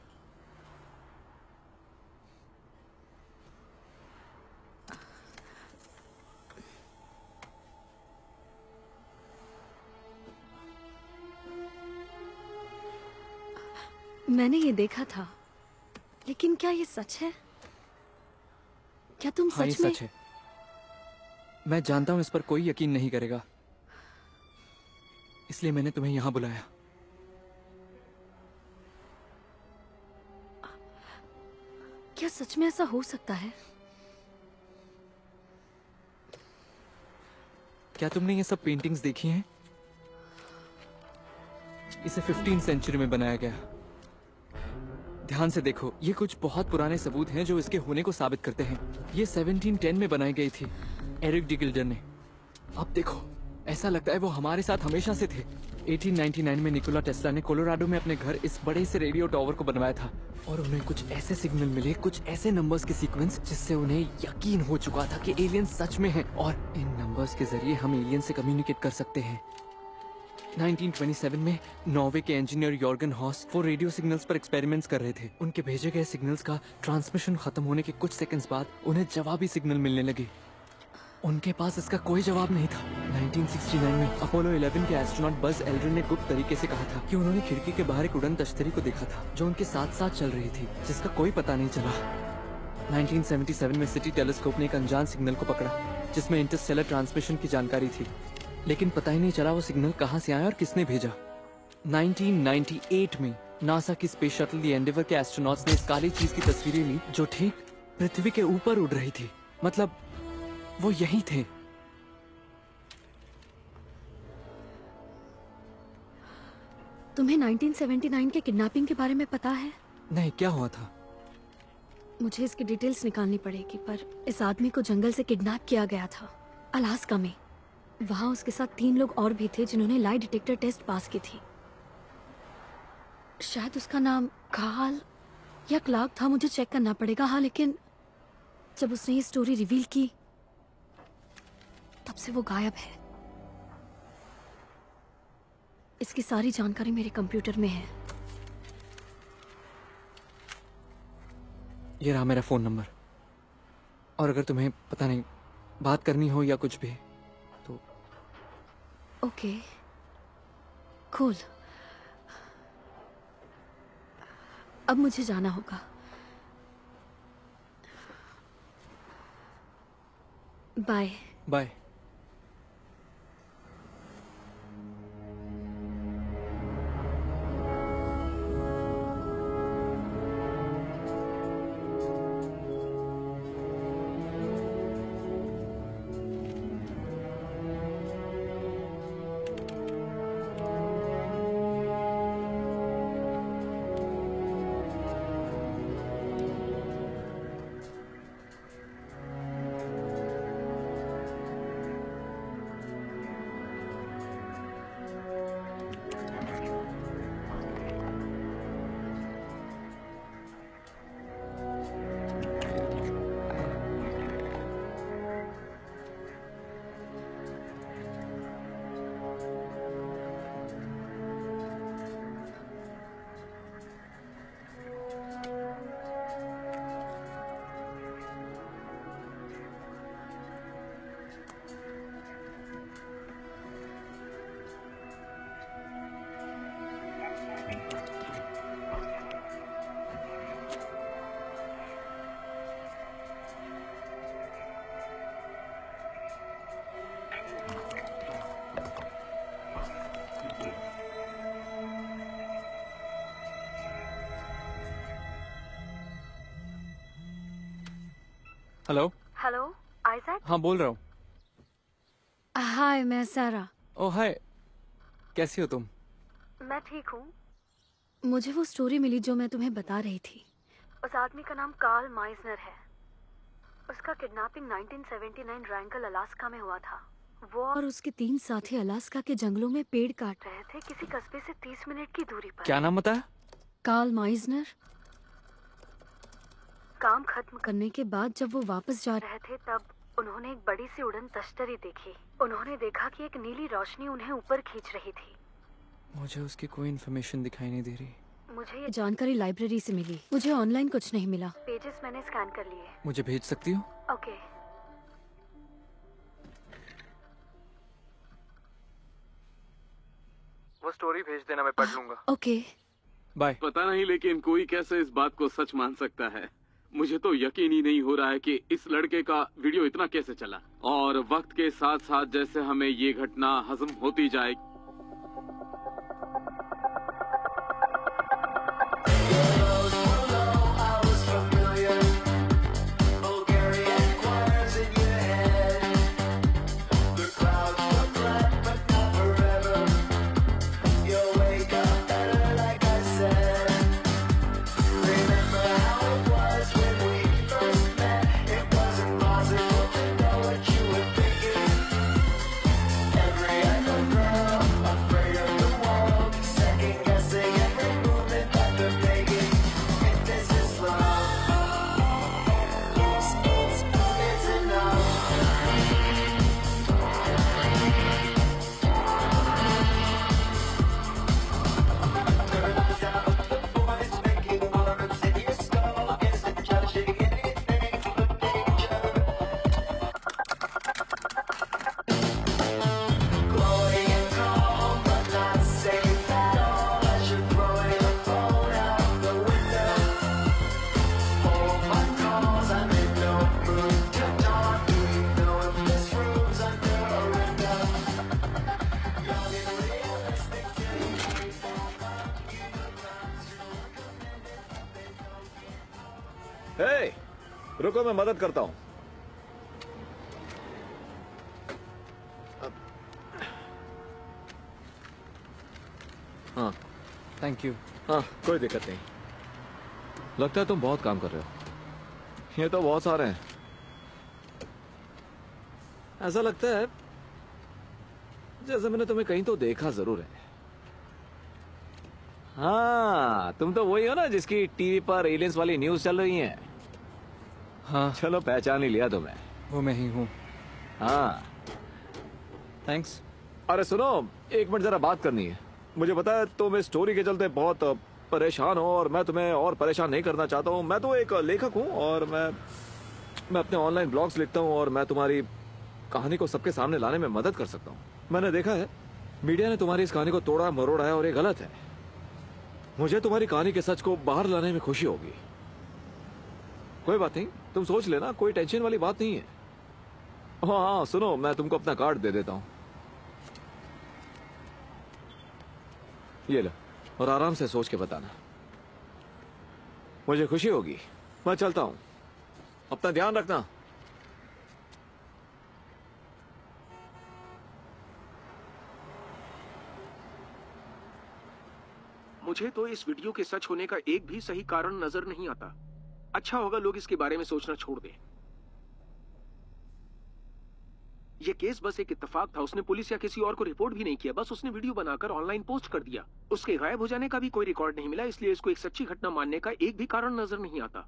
Speaker 12: मैंने ये देखा था, लेकिन क्या ये सच है? क्या तुम
Speaker 6: हाँ,
Speaker 12: सच में?
Speaker 6: ये सच है। मैं जानता हूं इस पर कोई यकीन नहीं करेगा, इसलिए मैंने तुम्हें यहां बुलाया।
Speaker 12: क्या सच में ऐसा हो सकता है?
Speaker 6: क्या तुमने ये सब पेंटिंग्स देखी हैं? इसे 15वीं सेंचुरी में बनाया गया। ध्यान से देखो, ये कुछ बहुत पुराने सबूत हैं जो इसके होने को साबित करते हैं। ये 1710 में बनाई गई थी एरिक डी गिल्डर ने। अब देखो, ऐसा लगता है वो हमारे साथ हमेशा से थे। 1899 में निकोला टेस्ला ने कोलोराडो में अपने घर इस बड़े से रेडियो टावर को बनवाया था और उन्हें कुछ ऐसे सिग्नल मिले, कुछ ऐसे नंबर्स के सीक्वेंस जिससे उन्हें यकीन हो चुका था कि एलियंस सच में हैं और इन नंबर्स के जरिए हम एलियन से कम्युनिकेट कर सकते हैं। 1927 में नॉर्वे के इंजीनियर यॉर्गन हॉस वो रेडियो सिग्नल्स पर एक्सपेरिमेंट्स कर रहे थे। उनके भेजे गए सिग्नल्स का ट्रांसमिशन खत्म होने के कुछ सेकंड्स बाद उन्हें जवाबी सिग्नल मिलने लगे। उनके पास इसका कोई जवाब नहीं था। 1969 में अपोलो 11 के एस्ट्रोनॉट बज एल्ड्रिन ने गुप्त तरीके से कहा था कि उन्होंने खिड़की के बाहर एक उड़न तश्तरी को देखा था जो उनके साथ साथ चल रही थी, जिसका कोई पता नहीं चला। 1977 में सिटी टेलीस्कोप ने एक अनजान सिग्नल को पकड़ा जिसमें इंटरस्टेलर ट्रांसमिशन की जानकारी थी, लेकिन पता ही नहीं चला वो सिग्नल कहां से आया और किसने भेजा। 1998 में नासा की स्पेस शटल दी एंडेवर के एस्ट्रोनॉट्स ने इस काली चीज की तस्वीरें ली जो ठीक पृथ्वी के ऊपर उड़ रही थी। मतलब वो यही थे।
Speaker 12: तुम्हें 1979 के किडनैपिंग के बारे में पता है?
Speaker 6: नहीं, क्या हुआ था?
Speaker 12: मुझे इसकी डिटेल्स निकालनी पड़ेगी, पर इस आदमी को जंगल से किडनैप किया गया था, अलास्का में। वहां उसके साथ 3 लोग और भी थे जिन्होंने लाई डिटेक्टर टेस्ट पास की थी। शायद उसका नाम कार्ल या क्लार्क था, मुझे चेक करना पड़ेगा। हाँ, लेकिन जब उसने ये स्टोरी रिवील की तब से वो गायब है। इसकी सारी जानकारी मेरे कंप्यूटर में है।
Speaker 6: ये रहा मेरा फोन नंबर, और अगर तुम्हें पता नहीं बात करनी हो या कुछ भी तो।
Speaker 12: Okay, cool. अब मुझे जाना होगा। Bye.
Speaker 6: Bye. Hello.
Speaker 19: Hello Isaac.
Speaker 6: हाँ बोल रहा हूँ।
Speaker 19: हाय मैं सारा।
Speaker 6: ओह हाय, कैसी हो तुम?
Speaker 19: मैं ठीक हूँ। मुझे वो स्टोरी मिली जो मैं तुम्हें बता रही थी। उस आदमी का नाम कार्ल माइजनर है। उसका किडनैपिंग 1979 रैंकल अलास्का में हुआ था। वो और उसके 3 साथी अलास्का के जंगलों में पेड़ काट रहे थे, किसी कस्बे से 30 मिनट की दूरी पर।
Speaker 6: क्या नाम बताया?
Speaker 19: Carl Meisner. काम खत्म करने के बाद जब वो वापस जा रहे थे तब उन्होंने एक बड़ी सी उड़न तश्तरी देखी। उन्होंने देखा कि एक नीली रोशनी उन्हें ऊपर खींच रही थी।
Speaker 6: मुझे उसकी कोई इन्फॉर्मेशन दिखाई नहीं दे रही।
Speaker 19: मुझे ये जानकारी लाइब्रेरी से मिली। मुझे ऑनलाइन कुछ नहीं मिला। पेजेस मैंने स्कैन कर लिए।
Speaker 6: मुझे भेज सकती हो?
Speaker 19: ओके।
Speaker 6: वो स्टोरी भेज देना, मैं पढ़ लूंगा।
Speaker 19: Okay
Speaker 6: bye.
Speaker 2: पता नहीं लेकिन कोई कैसे इस बात को सच मान सकता है। मुझे तो यकीन ही नहीं हो रहा है कि इस लड़के का वीडियो इतना कैसे चला। और वक्त के साथ साथ जैसे हमें ये घटना हजम होती जाए।
Speaker 14: हे, रुको मैं मदद करता हूँ।
Speaker 3: हाँ
Speaker 6: थैंक यू।
Speaker 14: हाँ कोई दिक्कत नहीं।
Speaker 3: लगता है तुम बहुत काम कर रहे हो।
Speaker 14: ये तो बहुत सारे हैं।
Speaker 3: ऐसा लगता है जैसे मैंने तुम्हें कहीं तो देखा जरूर है। हाँ तुम तो वही हो ना जिसकी टीवी पर एलियंस वाली न्यूज चल रही है।
Speaker 6: हाँ
Speaker 3: चलो पहचान ही लिया तुम्हें।
Speaker 6: वो मैं ही हूँ।
Speaker 3: हाँ
Speaker 6: थैंक्स।
Speaker 14: अरे सुनो, एक मिनट जरा बात करनी है। मुझे पता है तुम इस स्टोरी के चलते बहुत परेशान हो और मैं तुम्हें और परेशान नहीं करना चाहता हूँ। मैं तो एक लेखक हूँ और मैं अपने ऑनलाइन ब्लॉग्स लिखता हूँ और मैं तुम्हारी कहानी को सबके सामने लाने में मदद कर सकता हूँ। मैंने देखा है मीडिया ने तुम्हारी इस कहानी को तोड़ा मरोड़ा है और ये गलत है। मुझे तुम्हारी कहानी के सच को बाहर लाने में खुशी होगी। कोई बात नहीं, तुम सोच लेना, कोई टेंशन वाली बात नहीं है। हाँ सुनो, मैं तुमको अपना कार्ड दे देता हूँ। ये लो और आराम से सोच के बताना। मुझे खुशी होगी। मैं चलता हूँ, अपना ध्यान रखना।
Speaker 11: मुझे तो इस वीडियो के सच होने का एक भी सही कारण नजर नहीं आता। अच्छा होगा लोग इसके बारे में सोचना छोड़ दें। ये केस बस एक इत्तेफाक था। उसने पुलिस या किसी और को रिपोर्ट भी नहीं किया, बस उसने वीडियो बनाकर ऑनलाइन पोस्ट कर दिया। उसके गायब हो जाने का भी कोई रिकॉर्ड नहीं मिला, इसलिए इसको एक सच्ची घटना मानने का एक भी कारण नजर नहीं आता।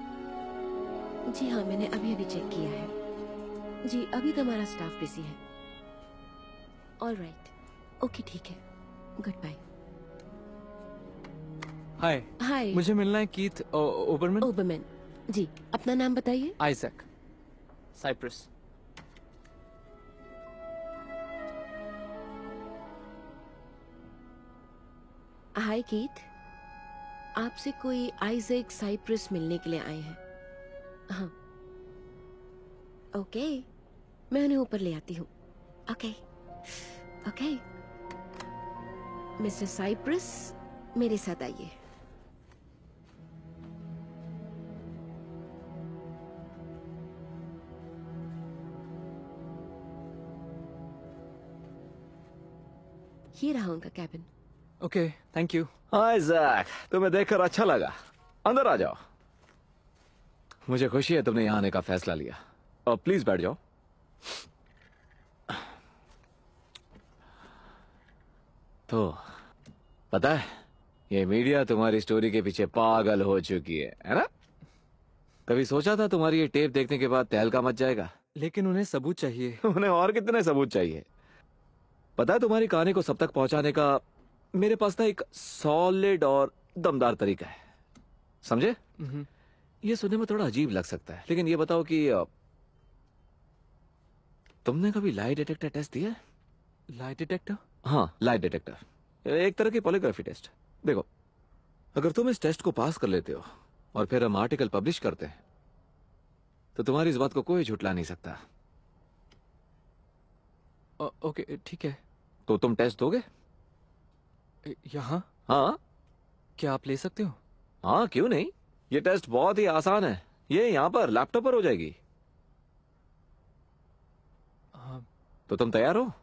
Speaker 9: जी हाँ, मैंने अभी अभी चेक किया है। जी अभी तो हमारा स्टाफ बिजी है। ऑलराइट, ओके ठीक है, गुड बाय।
Speaker 6: हाय।
Speaker 9: हाय।
Speaker 6: मुझे मिलना है कीथ ओबरमैन।
Speaker 9: ओबरमैन जी, अपना नाम बताइए।
Speaker 6: Isaac Cyprus.
Speaker 9: हाय कीथ, आपसे कोई आइजैक साइप्रस मिलने के लिए आए हैं। हाँ ओके, मैं उन्हें ऊपर ले आती हूँ। ओके ओके मिस्टर साइप्रस, मेरे साथ आइए। ये रहा उनका cabin.
Speaker 6: Okay thank you.
Speaker 14: Hi Jack, तुम्हें देखकर अच्छा लगा। अंदर आ जाओ। मुझे खुशी है तुमने यहाँ आने का फैसला लिया। और प्लीज बैठ जाओ। तो पता है, ये मीडिया तुम्हारी स्टोरी के पीछे पागल हो चुकी है ना? कभी सोचा था तुम्हारी ये टेप देखने के बाद तहलका मच जाएगा?
Speaker 6: लेकिन उन्हें सबूत चाहिए।
Speaker 14: उन्हें और कितने सबूत चाहिए? पता है, तुम्हारी कहानी को सब तक पहुंचाने का मेरे पास ना एक सॉलिड और दमदार तरीका है, समझे? ये सुनने में थोड़ा अजीब लग सकता है, लेकिन ये बताओ कि तुमने कभी लाई डिटेक्टर टेस्ट दिया है?
Speaker 6: Lie detector?
Speaker 14: हाँ, लाई डिटेक्टर, एक तरह की पॉलीग्राफी टेस्ट। देखो, अगर तुम इस टेस्ट को पास कर लेते हो और फिर हम आर्टिकल पब्लिश करते हैं, तो तुम्हारी इस बात को कोई झुटला नहीं सकता।
Speaker 6: ओके ठीक है।
Speaker 14: तो तुम टेस्ट दोगे?
Speaker 6: यहाँ?
Speaker 14: हाँ।
Speaker 6: क्या आप ले सकते हो?
Speaker 14: हाँ, क्यों नहीं। ये टेस्ट बहुत ही आसान है। ये यहाँ पर लैपटॉप पर हो जाएगी।
Speaker 6: हाँ।
Speaker 14: तो तुम तैयार हो?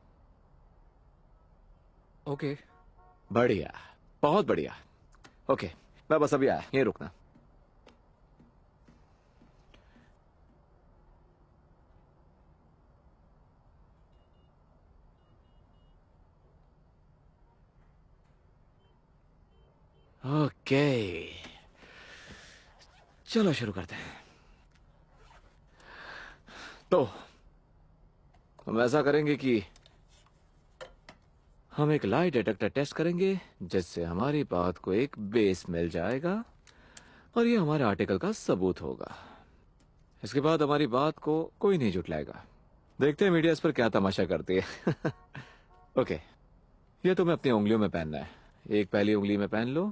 Speaker 6: ओके।
Speaker 14: बढ़िया, बहुत बढ़िया। ओके, मैं बस अभी आया, यहीं रुकना। ओके, चलो शुरू करते हैं। तो हम ऐसा करेंगे कि हम एक लाई डिटेक्टर टेस्ट करेंगे, जिससे हमारी बात को एक बेस मिल जाएगा और ये हमारे आर्टिकल का सबूत होगा। इसके बाद हमारी बात को कोई नहीं झुटलाएगा। देखते हैं मीडिया इस पर क्या तमाशा करती है। ओके, ये तुम्हें अपनी उंगलियों में पहनना है। एक पहली उंगली में पहन लो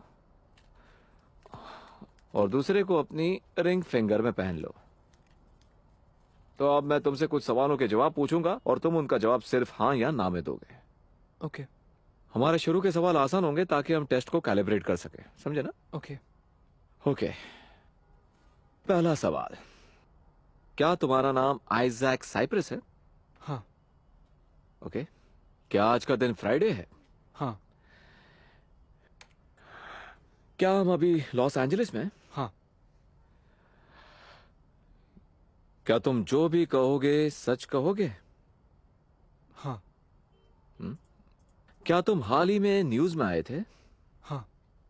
Speaker 14: और दूसरे को अपनी रिंग फिंगर में पहन लो। तो अब मैं तुमसे कुछ सवालों के जवाब पूछूंगा और तुम उनका जवाब सिर्फ हाँ या ना में दोगे।
Speaker 6: ओके।
Speaker 14: हमारे शुरू के सवाल आसान होंगे ताकि हम टेस्ट को कैलिब्रेट कर सके, समझे ना?
Speaker 6: ओके।
Speaker 14: ओके, पहला सवाल, क्या तुम्हारा नाम आइजैक साइप्रस है?
Speaker 6: हाँ।
Speaker 14: ओके, क्या आज का दिन फ्राइडे है?
Speaker 6: हाँ।
Speaker 14: क्या हम अभी लॉस एंजलिस में हैं?
Speaker 6: हाँ।
Speaker 14: क्या तुम जो भी कहोगे सच कहोगे?
Speaker 6: हाँ।
Speaker 14: क्या तुम हाल ही में न्यूज में आए थे?
Speaker 6: हाँ।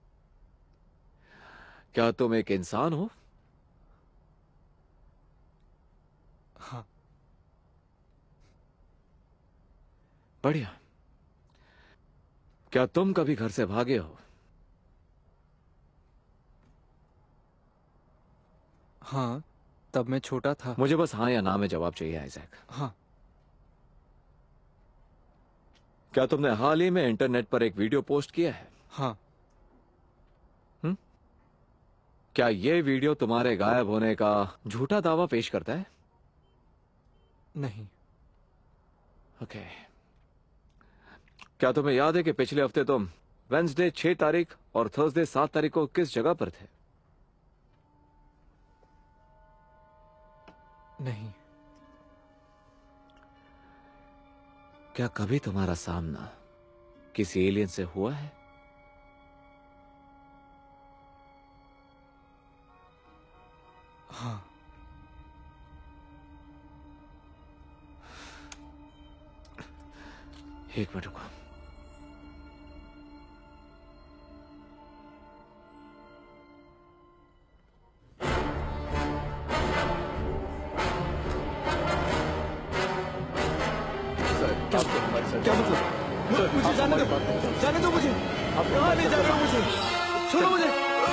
Speaker 14: क्या तुम एक इंसान हो?
Speaker 6: हाँ।
Speaker 14: बढ़िया। क्या तुम कभी घर से भागे हो?
Speaker 6: हाँ, तब मैं छोटा था।
Speaker 14: मुझे बस हाँ या ना में जवाब चाहिए आइजैक।
Speaker 6: हाँ।
Speaker 14: क्या तुमने हाल ही में इंटरनेट पर एक वीडियो पोस्ट किया है?
Speaker 6: हाँ।
Speaker 14: क्या ये वीडियो तुम्हारे गायब होने का झूठा दावा पेश करता है?
Speaker 6: नहीं।
Speaker 14: ओके। क्या तुम्हें याद है कि पिछले हफ्ते तुम वेंसडे 6 तारीख और थर्सडे 7 तारीख को किस जगह पर थे?
Speaker 6: नहीं।
Speaker 14: क्या कभी तुम्हारा सामना किसी एलियन से हुआ है?
Speaker 6: हाँ।
Speaker 14: एक मिनट रुको। क्या मतलब? मुझे जाने दो मुझे। आप कहाँ ले जा रहे हो मुझे? छोड़ो मुझे।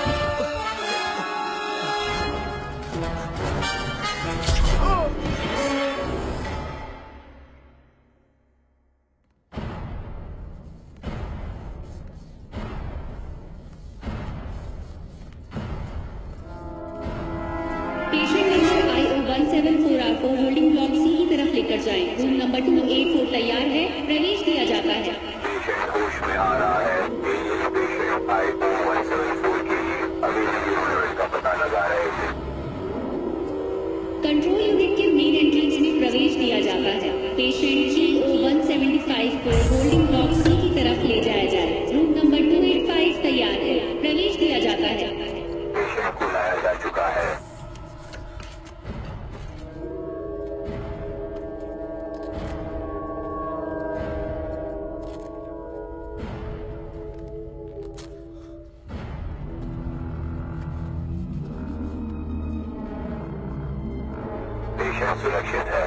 Speaker 20: पेशेंट नंबर IO174 को होल्डिंग ब्लॉक सी की तरफ लेकर जाएं। रूम नंबर 284 तैयार है, प्रवेश दिया जाता है।
Speaker 13: पेशेंट होश में आ रहा है। एलियन पेशेंट IO174 के लिए अवेलेबल यूनिट का पता लगा रहे थे।
Speaker 20: कंट्रोल यूनिट के मेन एंट्रेंस में प्रवेश दिया जाता है। पेशेंट GO175 को होल्डिंग ब्लॉक सी की तरफ ले जाया जाए। रूम नंबर 285 तैयार है, प्रवेश दिया जाता है।
Speaker 13: पेशेंट को लाया जा चुका है। पेशेंट सुरक्षित है।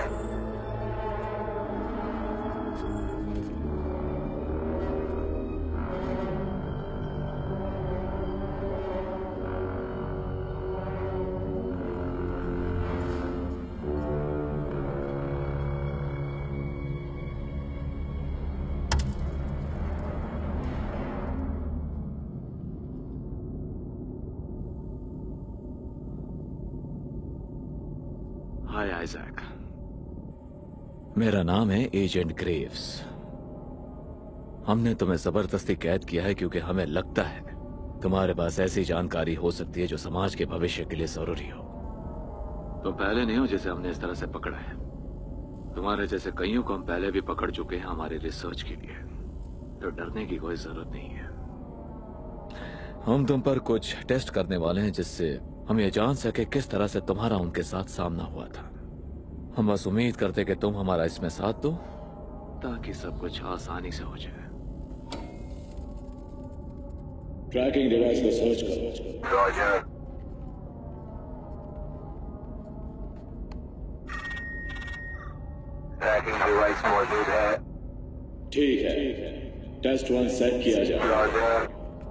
Speaker 3: हाय आइजैक, मेरा नाम है एजेंट ग्रेव्स। हमने तुम्हें जबरदस्ती कैद किया है क्योंकि हमें लगता है तुम्हारे पास ऐसी जानकारी हो सकती है जो समाज के भविष्य के लिए जरूरी हो। तुम पहले नहीं हो जिसे हमने इस तरह से पकड़ा है। तुम्हारे जैसे कईयों को हम पहले भी पकड़ चुके हैं हमारे रिसर्च के लिए, तो डरने की कोई जरूरत नहीं है। हम तुम पर कुछ टेस्ट करने वाले हैं जिससे हम ये जान सके किस तरह से तुम्हारा उनके साथ सामना हुआ था। हम बस उम्मीद करते कि तुम हमारा इसमें साथ दो ताकि सब कुछ आसानी से हो जाए।
Speaker 21: ट्रैकिंग डिवाइस को सर्च करो।
Speaker 13: रॉजर। ट्रैकिंग डिवाइस मौजूद है।
Speaker 21: ठीक है, टेस्ट 1 सेट किया जाए।
Speaker 13: रॉजर।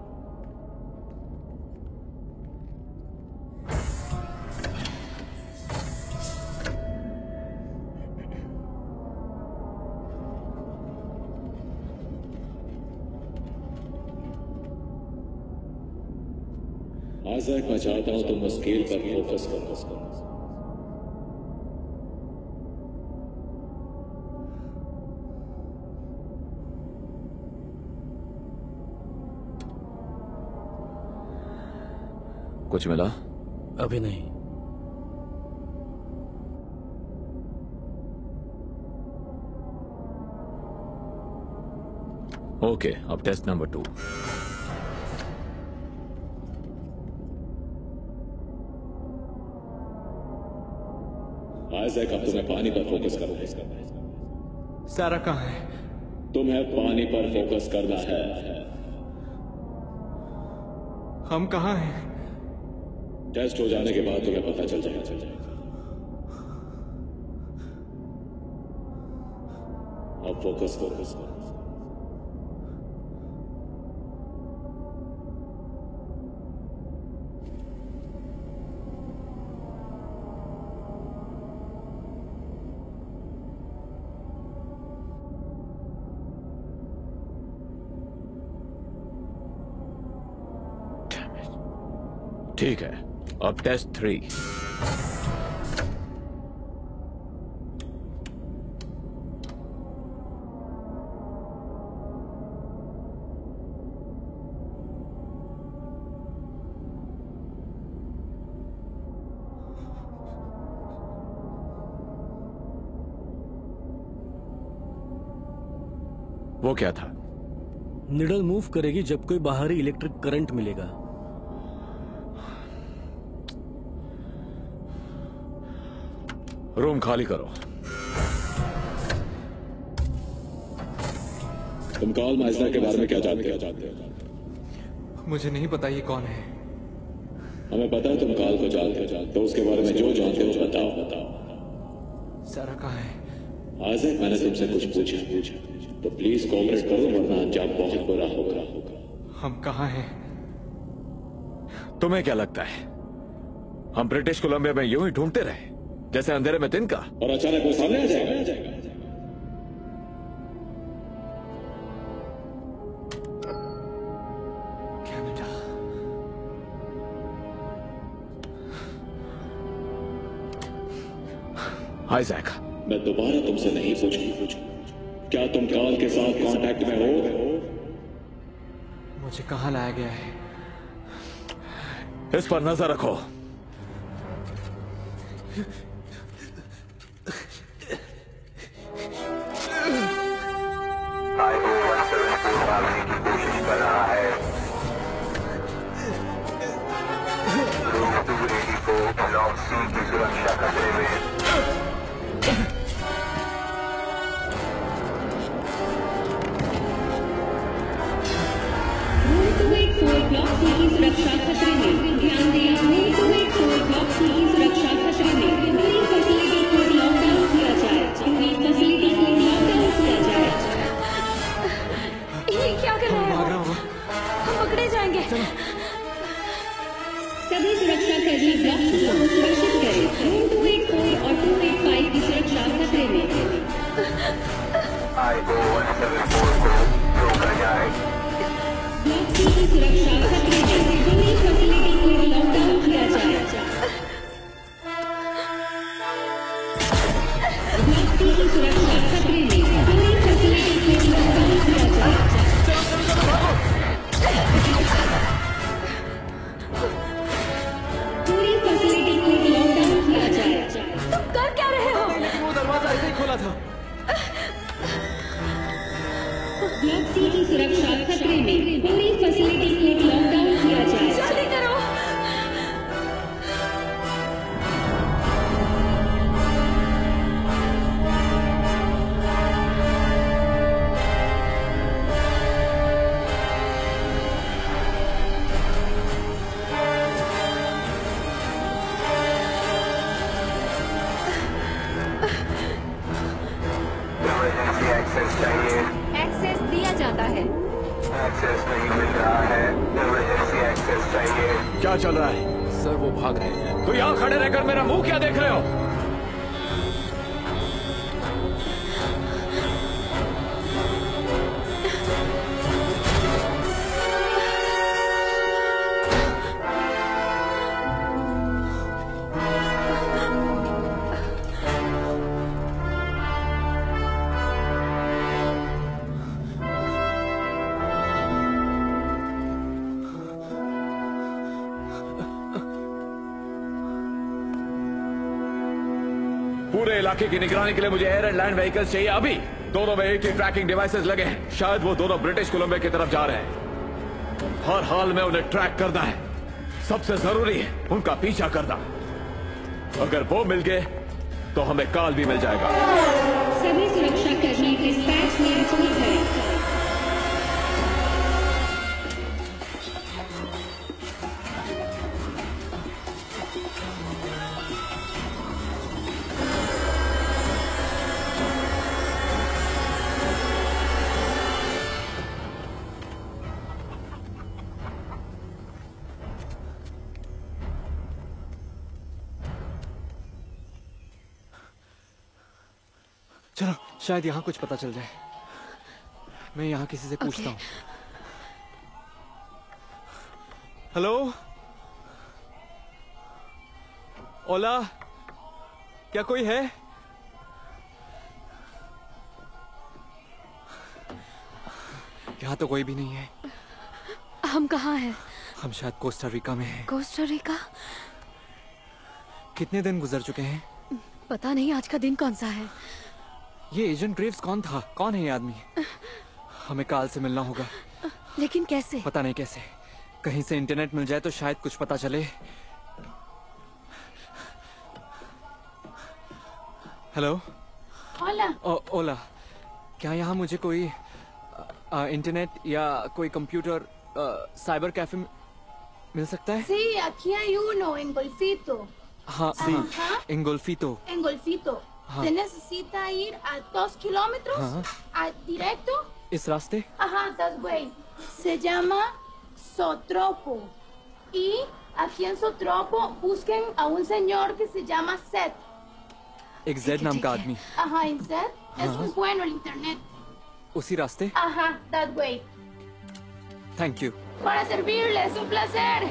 Speaker 21: आइजैक, मैं चाहता हूं तुम स्केल पर फोकस करो।
Speaker 3: कुछ मिला?
Speaker 10: अभी नहीं।
Speaker 3: ओके, अब टेस्ट नंबर 2।
Speaker 21: आइजैक, अब तुम्हें पानी पर फोकस करना है।
Speaker 6: सारा कहाँ है?
Speaker 21: तुम्हें पानी पर फोकस करना है।
Speaker 6: हम कहाँ हैं?
Speaker 21: टेस्ट हो जाने के बाद तुम्हें पता चल जाएगा। अब फोकस करो।
Speaker 3: ठीक है, अब टेस्ट 3। वो क्या था?
Speaker 10: निडल मूव करेगी जब कोई बाहरी इलेक्ट्रिक करंट मिलेगा।
Speaker 3: रूम खाली करो।
Speaker 21: तुम कार्ल माइजनर के बारे में क्या जानते हो?
Speaker 6: मुझे नहीं पता ये कौन है।
Speaker 21: हमें पता है तुम कार्ल को जानते हो, तो उसके बारे में जो जानते हो बताओ।
Speaker 6: सारा कहाँ है?
Speaker 21: आइजैक, मैंने तुमसे कुछ पूछा तो प्लीज कोऑपरेट करो वरना अंजाम बहुत बुरा होगा।
Speaker 6: हम कहाँ हैं?
Speaker 14: तुम्हें क्या लगता है हम ब्रिटिश कोलंबिया में यूं ही ढूंढते रहे जैसे अंधेरे में दिन का,
Speaker 21: और अचानक वो सामने आ जाएगा?
Speaker 14: आइजैक,
Speaker 21: मैं दोबारा तुमसे नहीं पूछूं, क्या तुम काल के साथ कांटेक्ट में हो?
Speaker 6: मुझे कहाँ लाया गया है?
Speaker 14: इस पर नजर रखो।
Speaker 13: भागने की कोशिश कर रहा है। रूम 280 को ब्लॉक सी की सुरक्षा खतरे में।
Speaker 20: ब्लॉक सी की सुरक्षा खतरे में। ध्यान दें, रूम 284 ब्लॉक सी की सुरक्षा खतरे में। पूरी फैसिलिटी को लॉकडाउन किया जाए। पूरी फैसिलिटी को लॉकडाउन किया जाए।
Speaker 19: ये क्या कर रहे हो? हम पकड़े जाएंगे।
Speaker 20: सभी सुरक्षाकर्मी ब्लॉक सी को सुरक्षित करें। रूम 284 और 285 की सुरक्षा खतरे में।
Speaker 13: I-174 को रोका जाए।
Speaker 20: ब्लॉक सी की सुरक्षा खतरे में। पूरी फैसिलिटी को लॉकडाउन किया जाए। ब्लॉक सी की सुरक्षा खतरे में। पूरी फैसिलिटी को लॉकडाउन किया जाए। पूरी फैसिलिटी को लॉकडाउन किया जाए।
Speaker 19: तुम कर क्या रहे हो?
Speaker 6: लेकिन वो दरवाजा ऐसे ही खोला था।
Speaker 20: ब्लॉक सी की सुरक्षा खतरे में। पूरी फैसिलिटी को लॉकडाउन किया जाए।
Speaker 19: जल्दी करो।
Speaker 13: इमरजेंसी एक्सेस चाहिए।
Speaker 12: एक्सेस दिया जाता है।
Speaker 13: एक्सेस नहीं मिल रहा है। इमरजेंसी एक्सेस चाहिए।
Speaker 14: क्या चल रहा है?
Speaker 5: सर वो भाग रहे हैं।
Speaker 14: तो यहाँ खड़े रहकर मेरा मुंह क्या देख रहे हो? पूरे इलाके की निगरानी के लिए मुझे एयर एंड लैंड व्हीकल्स चाहिए अभी। दोनों में एक ही ट्रैकिंग डिवाइसेस लगे हैं। शायद वो दोनों ब्रिटिश कोलंबिया की तरफ जा रहे हैं। हर हाल में उन्हें ट्रैक करना है। सबसे जरूरी है उनका पीछा करना। अगर वो मिल गए तो हमें काल भी मिल जाएगा।
Speaker 20: सभी सुरक्षाकर्मी डिस्पैच में मौजूद हैं।
Speaker 6: चलो शायद यहाँ कुछ पता चल जाए। मैं यहाँ किसी से पूछता हूँ। हेलो ओला, क्या कोई है? यहाँ तो कोई भी नहीं है।
Speaker 19: हम कहाँ हैं?
Speaker 6: हम शायद कोस्टा रिका में हैं।
Speaker 19: Costa Rica?
Speaker 6: कितने दिन गुजर चुके हैं?
Speaker 19: पता नहीं आज का दिन कौन सा है।
Speaker 6: ये एजेंट ग्रेव्स कौन था? कौन है ये आदमी? हमें काल से मिलना होगा।
Speaker 19: लेकिन कैसे?
Speaker 6: पता नहीं कैसे। कहीं से इंटरनेट मिल जाए तो शायद कुछ पता चले। हेलो
Speaker 15: ओला।
Speaker 6: ओला, क्या यहाँ मुझे कोई इंटरनेट या कोई कंप्यूटर साइबर कैफे मिल सकता है?
Speaker 15: Sí, aquí hay uno en Golfito.
Speaker 6: हाँ,
Speaker 15: Ajá.
Speaker 6: en Golfito.
Speaker 15: En Golfito.
Speaker 1: Se necesita ir a 2 kilómetros directo.
Speaker 6: इस रास्ते?
Speaker 1: Ajá, das way. Se llama Sotropo. Y aquí en Sotropo busquen a un señor que se llama Seth.
Speaker 6: एक Zed नाम का आदमी।
Speaker 1: Ajá, en Seth. Es muy bueno el internet.
Speaker 6: उसी रास्ते?
Speaker 1: Ajá, that way.
Speaker 6: Thank you.
Speaker 1: Para servirles, un placer.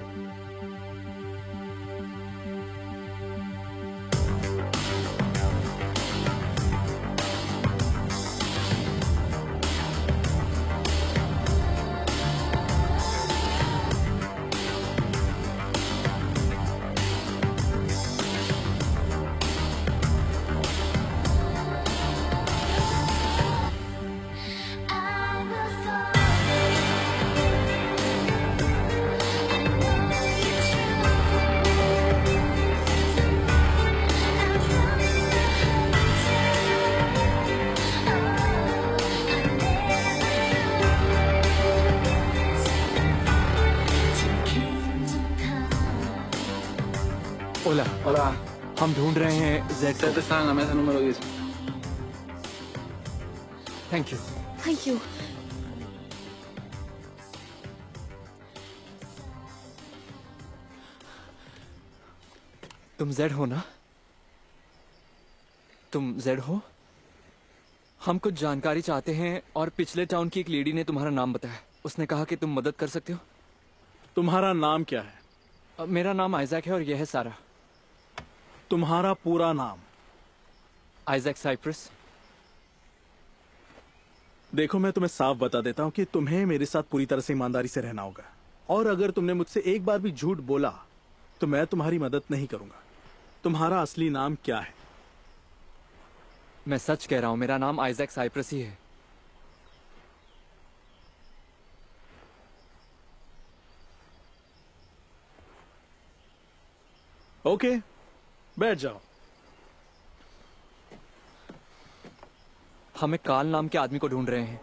Speaker 6: ओला,
Speaker 22: Hola.
Speaker 6: हम ढूंढ रहे हैं Zed
Speaker 22: Usted está en la mesa número 10.
Speaker 6: Thank you.
Speaker 19: Thank you.
Speaker 6: तुम जेड हो ना? तुम जेड हो? हम कुछ जानकारी चाहते हैं और पिछले टाउन की एक लेडी ने तुम्हारा नाम बताया। उसने कहा कि तुम मदद कर सकते हो।
Speaker 4: तुम्हारा नाम क्या है?
Speaker 6: मेरा नाम आइजैक है और यह है सारा।
Speaker 4: तुम्हारा पूरा नाम?
Speaker 6: Isaac Cyprus.
Speaker 4: देखो, मैं तुम्हें साफ बता देता हूँ कि तुम्हें मेरे साथ पूरी तरह से ईमानदारी से रहना होगा, और अगर तुमने मुझसे एक बार भी झूठ बोला तो मैं तुम्हारी मदद नहीं करूंगा। तुम्हारा असली नाम क्या है?
Speaker 6: मैं सच कह रहा हूं, मेरा नाम आइजैक साइप्रस ही है।
Speaker 4: ओके, बैठ जाओ।
Speaker 6: हम एक काल नाम के आदमी को ढूंढ रहे हैं।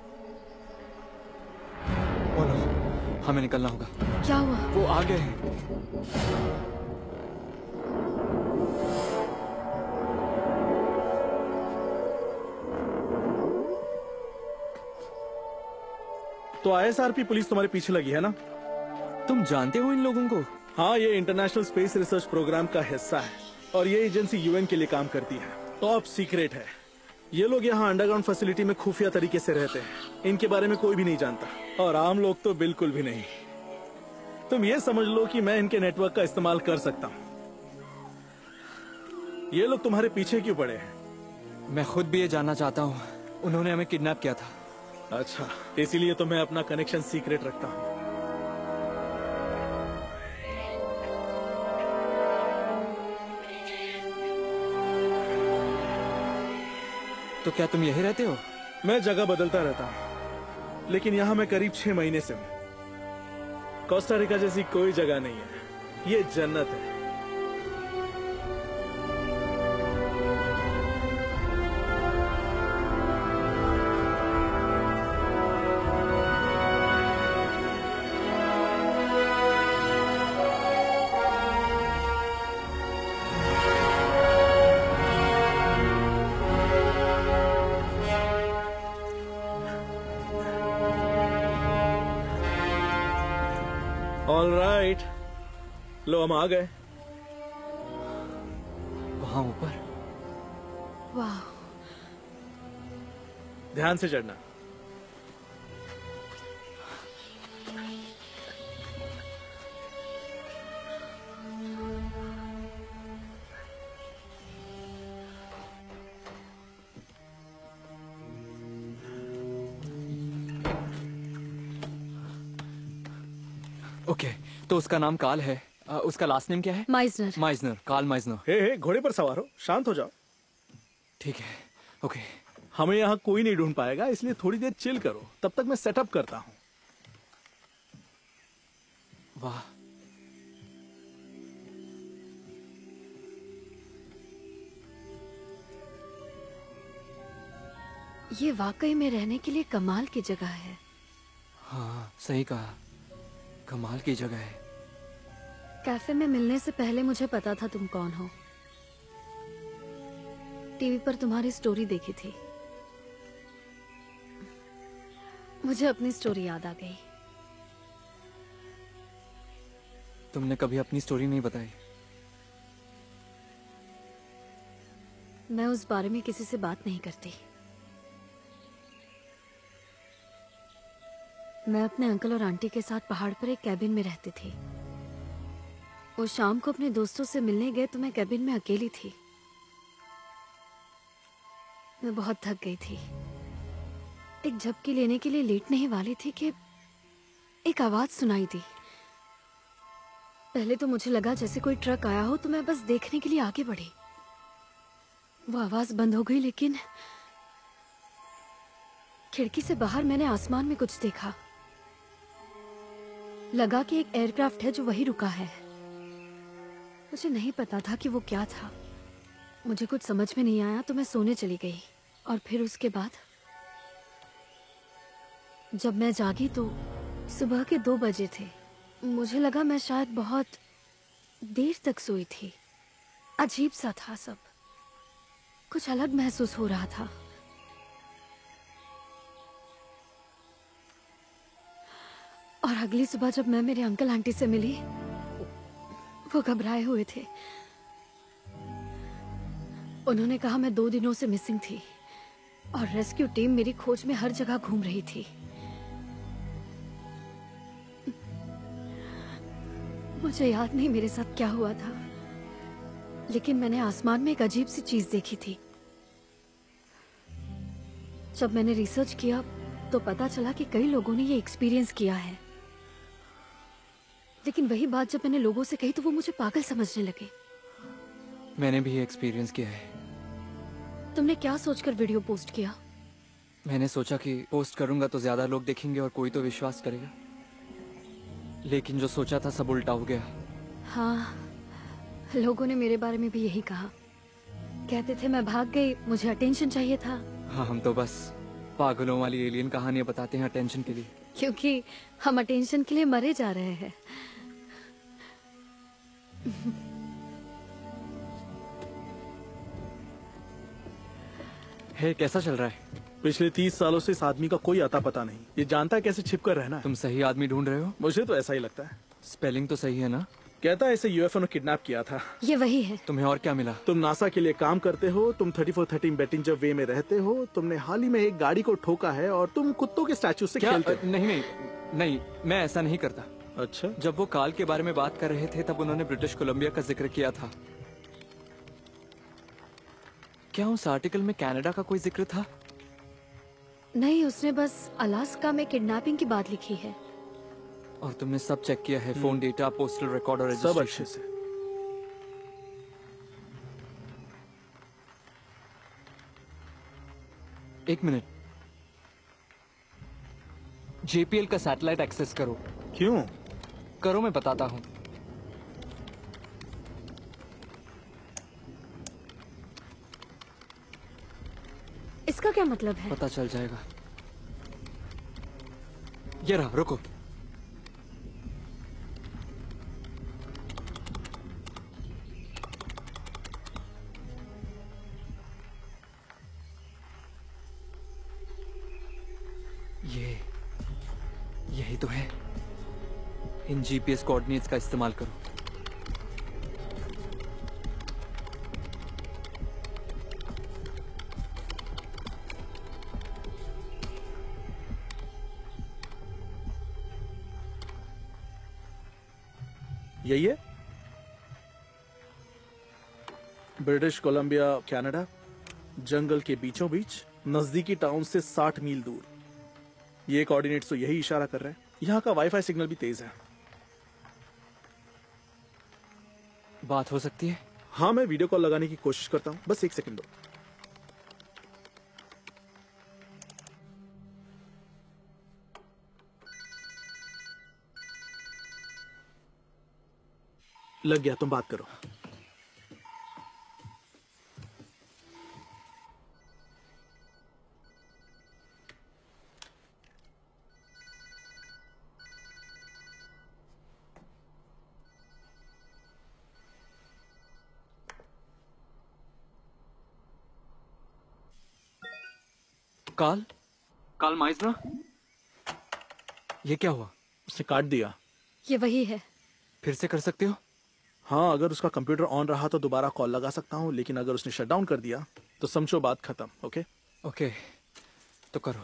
Speaker 6: बोलो, हमें निकलना होगा।
Speaker 19: क्या हुआ?
Speaker 6: वो आ गए हैं।
Speaker 4: तो ISRP पुलिस तुम्हारे पीछे लगी है ना?
Speaker 6: तुम जानते हो इन लोगों को?
Speaker 4: हाँ, ये इंटरनेशनल स्पेस रिसर्च प्रोग्राम का हिस्सा है और ये एजेंसी UN के लिए काम करती है। टॉप सीक्रेट है। ये लोग यहाँ अंडरग्राउंड फैसिलिटी में खुफिया तरीके से रहते हैं। इनके बारे में कोई भी नहीं जानता, और आम लोग तो बिल्कुल भी नहीं। तुम ये समझ लो कि मैं इनके नेटवर्क का इस्तेमाल कर सकता हूँ। ये लोग तुम्हारे पीछे क्यों पड़े हैं?
Speaker 6: मैं खुद भी ये जानना चाहता हूँ। उन्होंने हमें किडनैप किया था।
Speaker 4: अच्छा, इसीलिए तो मैं अपना कनेक्शन सीक्रेट रखता हूँ।
Speaker 6: तो क्या तुम यही रहते हो?
Speaker 4: मैं जगह बदलता रहता हूँ, लेकिन यहाँ मैं करीब 6 महीने से हूँ। कोस्टा रिका जैसी कोई जगह नहीं है, ये जन्नत है। ऑल राइट, लो हम आ गए।
Speaker 6: वहां ऊपर?
Speaker 19: वाह,
Speaker 4: ध्यान से चढ़ना।
Speaker 6: ओके, तो उसका नाम काल है। उसका लास्ट नेम क्या है?
Speaker 19: Meisner.
Speaker 6: Meisner, Carl Meisner.
Speaker 4: Hey, घोड़े पर सवार हो, शांत हो जाओ।
Speaker 6: ठीक है, ओके।
Speaker 4: हमें यहाँ कोई नहीं ढूंढ पाएगा, इसलिए थोड़ी देर चिल करो, तब तक मैं सेटअप करता हूँ।
Speaker 6: वाह,
Speaker 19: ये वाकई में रहने के लिए कमाल की जगह है।
Speaker 6: हाँ, सही कहा, कमाल की जगह है।
Speaker 19: कैफे में मिलने से पहले मुझे पता था तुम कौन हो। टीवी पर तुम्हारी स्टोरी देखी थी। मुझे अपनी स्टोरी याद आ गई।
Speaker 6: तुमने कभी अपनी स्टोरी नहीं बताई।
Speaker 19: मैं उस बारे में किसी से बात नहीं करती। मैं अपने अंकल और आंटी के साथ पहाड़ पर एक कैबिन में रहती थी। वो शाम को अपने दोस्तों से मिलने गए तो मैं कैबिन में अकेली थी। मैं बहुत थक गई थी। एक झपकी लेने के लिए लेटने ही वाली थी कि एक आवाज सुनाई दी। पहले तो मुझे लगा जैसे कोई ट्रक आया हो, तो मैं बस देखने के लिए आगे बढ़ी। वो आवाज बंद हो गई, लेकिन खिड़की से बाहर मैंने आसमान में कुछ देखा। लगा कि एक एयरक्राफ्ट है जो वहीं रुका है। मुझे नहीं पता था कि वो क्या था। मुझे कुछ समझ में नहीं आया तो मैं सोने चली गई। और फिर उसके बाद जब मैं जागी तो सुबह के 2 बजे थे। मुझे लगा मैं शायद बहुत देर तक सोई थी। अजीब सा था सब, कुछ अलग महसूस हो रहा था। और अगली सुबह जब मैं मेरे अंकल आंटी से मिली, वो घबराए हुए थे। उन्होंने कहा मैं 2 दिनों से मिसिंग थी और रेस्क्यू टीम मेरी खोज में हर जगह घूम रही थी। मुझे याद नहीं मेरे साथ क्या हुआ था, लेकिन मैंने आसमान में एक अजीब सी चीज देखी थी। जब मैंने रिसर्च किया तो पता चला कि कई लोगों ने ये एक्सपीरियंस किया है। लेकिन वही बात जब मैंने लोगों से कही तो वो मुझे पागल समझने लगे।
Speaker 6: मैंने भी ये एक्सपीरियंस किया है।
Speaker 19: तुमने क्या सोचकर वीडियो पोस्ट किया?
Speaker 6: मैंने सोचा कि पोस्ट करूंगा तो ज्यादा लोग देखेंगे और कोई तो विश्वास करेगा, लेकिन जो सोचा था सब उल्टा हो गया।
Speaker 19: हाँ, लोगों ने मेरे बारे में भी यही कहा। कहते थे मैं भाग गई, मुझे अटेंशन चाहिए था।
Speaker 6: हाँ, हम तो बस पागलों वाली एलियन कहानियां बताते हैं अटेंशन के लिए।
Speaker 19: क्योंकि हम अटेंशन के लिए मरे जा रहे हैं।
Speaker 6: हे, कैसा चल रहा है?
Speaker 4: पिछले 30 सालों से इस आदमी का कोई अता पता नहीं। ये जानता है कैसे छिप कर रहना है।
Speaker 6: तुम सही आदमी ढूंढ रहे हो?
Speaker 4: मुझे तो ऐसा ही लगता है।
Speaker 6: स्पेलिंग तो सही है ना?
Speaker 4: कहता है इसे यूएफओ ने किडनैप किया था।
Speaker 19: ये वही है।
Speaker 6: तुम्हें और क्या मिला?
Speaker 4: तुम नासा के लिए काम करते हो, तुम 3413 बेटिंजर वे में रहते हो, तुमने हाल ही में एक गाड़ी को ठोका है और तुम कुत्तों के स्टैचू से खेलते हो।
Speaker 6: नहीं, मैं ऐसा नहीं करता।
Speaker 4: अच्छा,
Speaker 6: जब वो काल के बारे में बात कर रहे थे तब उन्होंने ब्रिटिश कोलंबिया का जिक्र किया था। क्या उस आर्टिकल में कनाडा का कोई जिक्र था?
Speaker 19: नहीं, उसने बस अलास्का में किडनैपिंग की बात लिखी है।
Speaker 6: और तुमने सब चेक किया है? फोन डेटा, पोस्टल रिकॉर्ड और
Speaker 4: सब अच्छे से।
Speaker 6: एक मिनट, जेपीएल का सैटेलाइट एक्सेस करो।
Speaker 4: क्यों?
Speaker 6: करो, मैं बताता हूं।
Speaker 19: इसका क्या मतलब है?
Speaker 6: पता चल जाएगा। ये रहा, रुको। यही तो है। इन जीपीएस कोऑर्डिनेट्स का इस्तेमाल करो।
Speaker 4: यही है ब्रिटिश कोलंबिया, कनाडा, जंगल के बीचों बीच, नजदीकी टाउन से 60 मील दूर। ये कोऑर्डिनेट्स तो यही इशारा कर रहे हैं। यहाँ का वाईफाई सिग्नल भी तेज है।
Speaker 6: बात हो सकती है?
Speaker 4: हाँ, मैं वीडियो कॉल लगाने की कोशिश करता हूँ। बस 1 सेकंड दो। लग गया, तुम बात करो।
Speaker 6: Carl Meisner? ये क्या हुआ?
Speaker 4: उसने काट दिया।
Speaker 19: ये वही है।
Speaker 6: फिर से कर सकते हो?
Speaker 4: हाँ, अगर उसका कंप्यूटर ऑन रहा तो दोबारा कॉल लगा सकता हूँ, लेकिन अगर उसने शट डाउन कर दिया तो समझो बात खत्म। ओके
Speaker 6: ओके, तो करो।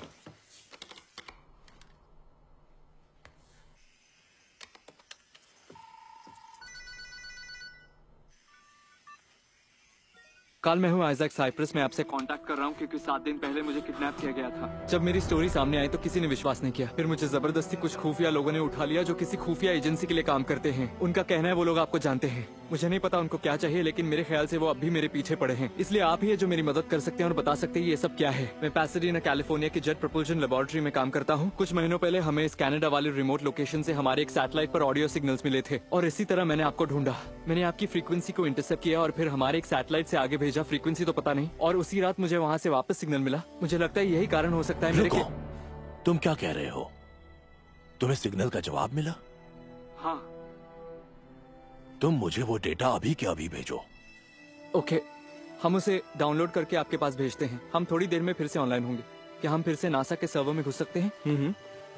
Speaker 6: कल मैं हूँ आइजैक साइप्रस। मैं आपसे कांटेक्ट कर रहा हूँ क्योंकि 7 दिन पहले मुझे किडनैप किया गया था। जब मेरी स्टोरी सामने आई तो किसी ने विश्वास नहीं किया। फिर मुझे जबरदस्ती कुछ खुफिया लोगों ने उठा लिया जो किसी खुफिया एजेंसी के लिए काम करते हैं। उनका कहना है वो लोग आपको जानते हैं। मुझे नहीं पता उनको क्या चाहिए, लेकिन मेरे ख्याल से वो अब भी मेरे पीछे पड़े हैं। इसलिए आप ही है जो मेरी मदद कर सकते हैं और बता सकते हैं ये सब क्या है। मैं पैसाडीना कैलिफोर्निया की जेट प्रपोल्शन लेबोरेटरी में काम करता हूँ। कुछ महीनों पहले हमें इस कनाडा वाले रिमोट लोकेशन से हमारे एक सैटेलाइट पर ऑडियो सिग्नल्स मिले थे और इसी तरह मैंने आपको ढूंढा। मैंने आपकी फ्रीक्वेंसी को इंटरसेप्ट किया और फिर हमारे एक सैटेलाइट से आगे भेजा। फ्रीक्वेंसी तो पता नहीं, और उसी रात मुझे वहाँ से वापस सिग्नल मिला। मुझे लगता है यही कारण हो सकता है मेरे।
Speaker 3: तुम क्या कह रहे हो? तुम्हें सिग्नल का जवाब मिला?
Speaker 6: हाँ।
Speaker 3: तुम मुझे वो डेटा अभी के अभी भेजो।
Speaker 6: ओके, हम उसे डाउनलोड करके आपके पास भेजते हैं। हम थोड़ी देर में फिर से ऑनलाइन होंगे। क्या हम फिर से नासा के सर्वर में घुस सकते हैं?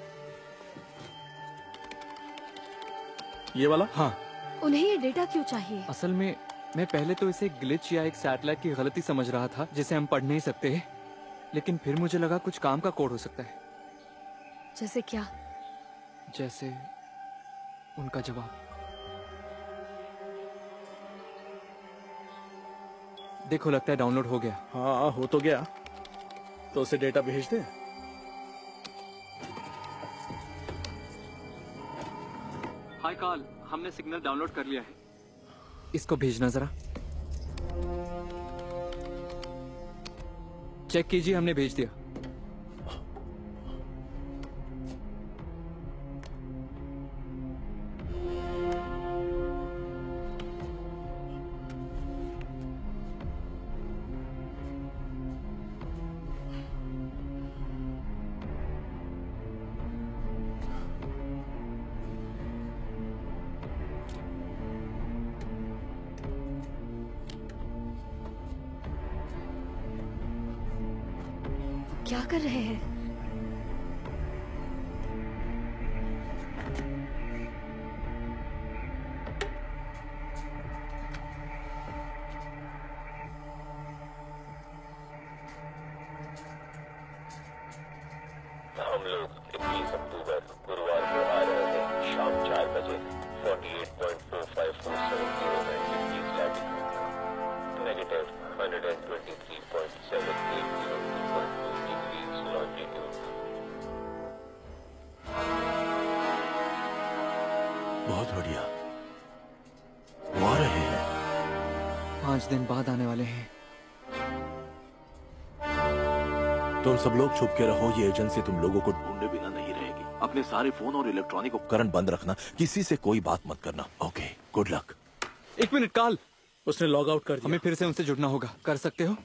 Speaker 4: ये वाला?
Speaker 6: हाँ।
Speaker 19: उन्हें ये डेटा क्यों चाहिए?
Speaker 6: असल में मैं पहले तो इसे ग्लिच या एक सैटेलाइट की गलती समझ रहा था जिसे हम पढ़ नहीं सकते, लेकिन फिर मुझे लगा कुछ काम का कोड हो सकता है।
Speaker 19: जैसे क्या?
Speaker 6: जैसे उनका जवाब। देखो, लगता है डाउनलोड हो गया।
Speaker 4: हाँ, हो तो गया। तो उसे डेटा भेज दे।
Speaker 6: हाय कार्ल, हमने सिग्नल डाउनलोड कर लिया है। इसको भेजना जरा। चेक कीजिए, हमने भेज दिया।
Speaker 19: क्या कर रहे हैं?
Speaker 21: हम लोग 21 अक्टूबर गुरुवार को आ रहे हैं शाम 4 बजे 48.4547 नेगेटिव 123.780 लॉन्जिट्यूड।
Speaker 3: बहुत बढ़िया। वो आ रहे हैं।
Speaker 6: 5 दिन बाद आने वाले हैं।
Speaker 3: तुम सब लोग छुप के रहो। ये एजेंसी तुम लोगों को ढूंढे बिना नहीं रहेगी। अपने सारे फोन और इलेक्ट्रॉनिक उपकरण बंद रखना। किसी से कोई बात मत करना। Okay, good luck.
Speaker 6: 1 minute Carl,
Speaker 4: उसने लॉग आउट कर दिया।
Speaker 6: हमें फिर से उनसे जुड़ना होगा। कर सकते हो?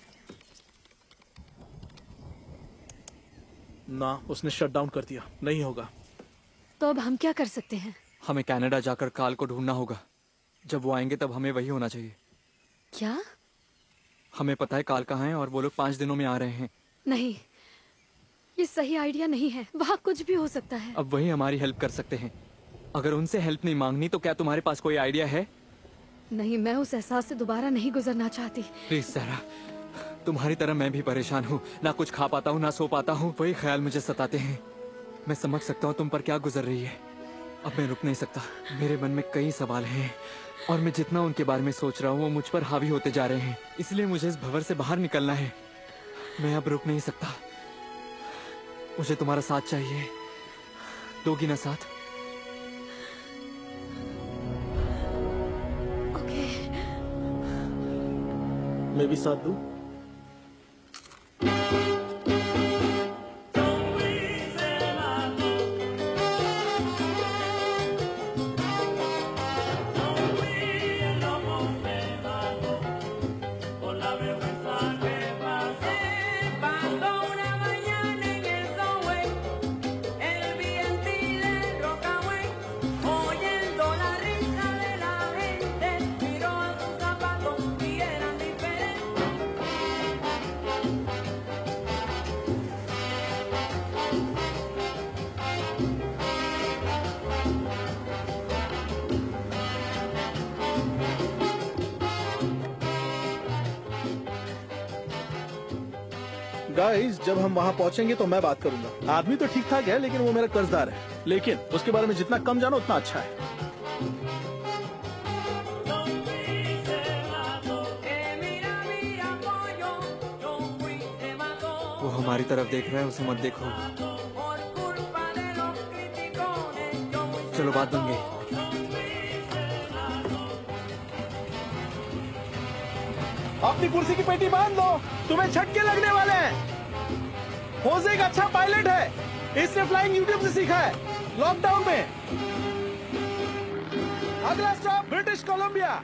Speaker 4: ना, उसने शट डाउन कर दिया। नहीं होगा।
Speaker 19: तो अब हम क्या कर सकते हैं?
Speaker 6: हमें कनाडा जाकर कार्ल को ढूंढना होगा। जब वो आएंगे तब हमें वही होना चाहिए।
Speaker 19: क्या?
Speaker 6: हमें पता है कार्ल कहाँ है और वो लोग 5 दिनों में आ रहे हैं।
Speaker 19: नहीं, ये सही आइडिया नहीं है। वहाँ कुछ भी हो सकता है।
Speaker 6: अब वही हमारी हेल्प कर सकते हैं। अगर उनसे हेल्प नहीं मांगनी तो क्या तुम्हारे पास कोई आइडिया है?
Speaker 19: नहीं, मैं उस एहसास से दोबारा नहीं गुजरना चाहती।
Speaker 6: प्लीज सारा, तुम्हारी तरह मैं भी परेशान हूँ। ना कुछ खा पाता हूँ, ना सो पाता हूँ। वही ख्याल मुझे सताते हैं। मैं समझ सकता हूँ तुम पर क्या गुजर रही है। अब मैं रुक नहीं सकता। मेरे मन में कई सवाल हैं और मैं जितना उनके बारे में सोच रहा हूँ वो मुझ पर हावी होते जा रहे हैं। इसलिए मुझे इस भंवर से बाहर निकलना है। मैं अब रुक नहीं सकता। मुझे तुम्हारा साथ चाहिए। दोगी ना साथ?
Speaker 4: मैं भी साथ दूं? गाइस, जब हम वहाँ पहुँचेंगे तो मैं बात करूंगा। आदमी तो ठीक ठाक है, लेकिन वो मेरा कर्जदार है। लेकिन उसके बारे में जितना कम जानो उतना अच्छा है।
Speaker 6: वो हमारी तरफ देख रहा है, उसे मत देखो। चलो बात देंगे।
Speaker 4: अपनी कुर्सी की पेटी बांध लो, तुम्हें झटके लगने वाले हैं। होज़े एक अच्छा पायलट है, इसने फ्लाइंग यूट्यूब से सीखा है, लॉकडाउन में। अगला स्टॉप ब्रिटिश कोलंबिया।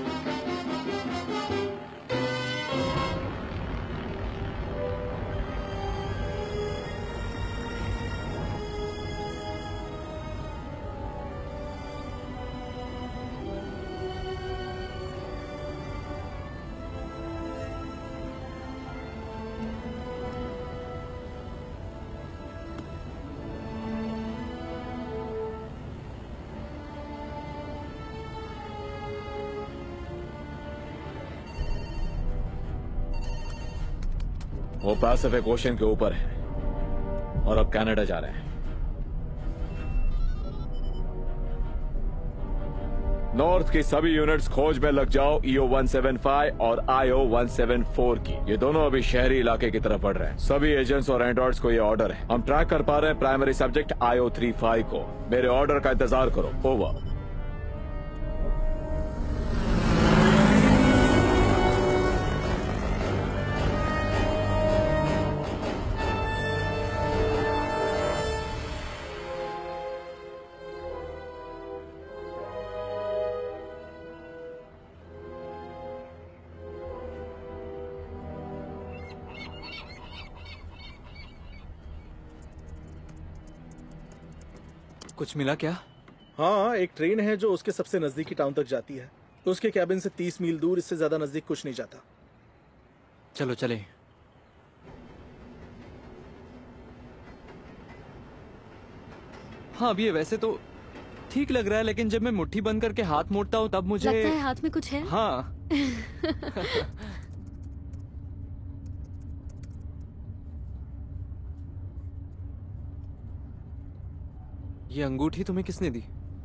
Speaker 3: वो पैसिफिक ओशन के ऊपर है और अब कनाडा जा रहे हैं। नॉर्थ की सभी यूनिट्स खोज में लग जाओ, EO 175 और IO 174 की। ये दोनों अभी शहरी इलाके की तरफ बढ़ रहे हैं। सभी एजेंट्स और एंड्रॉइड्स को ये ऑर्डर है। हम ट्रैक कर पा रहे हैं प्राइमरी सब्जेक्ट IO 35 को। मेरे ऑर्डर का इंतजार करो। ओवर।
Speaker 6: कुछ मिला क्या?
Speaker 4: हाँ, एक ट्रेन है जो उसके सबसे नजदीकी टाउन तक जाती है। उसके कैबिन से 30 मील दूर, इससे ज्यादा नजदीक कुछ नहीं जाता।
Speaker 6: चलो चले। हाँ, अभी ये वैसे तो ठीक लग रहा है, लेकिन जब मैं मुट्ठी बंद करके हाथ मोड़ता हूँ तब मुझे
Speaker 19: लगता है हाथ में कुछ है।
Speaker 6: हाँ। ये अंगूठी तुम्हें किसने दी?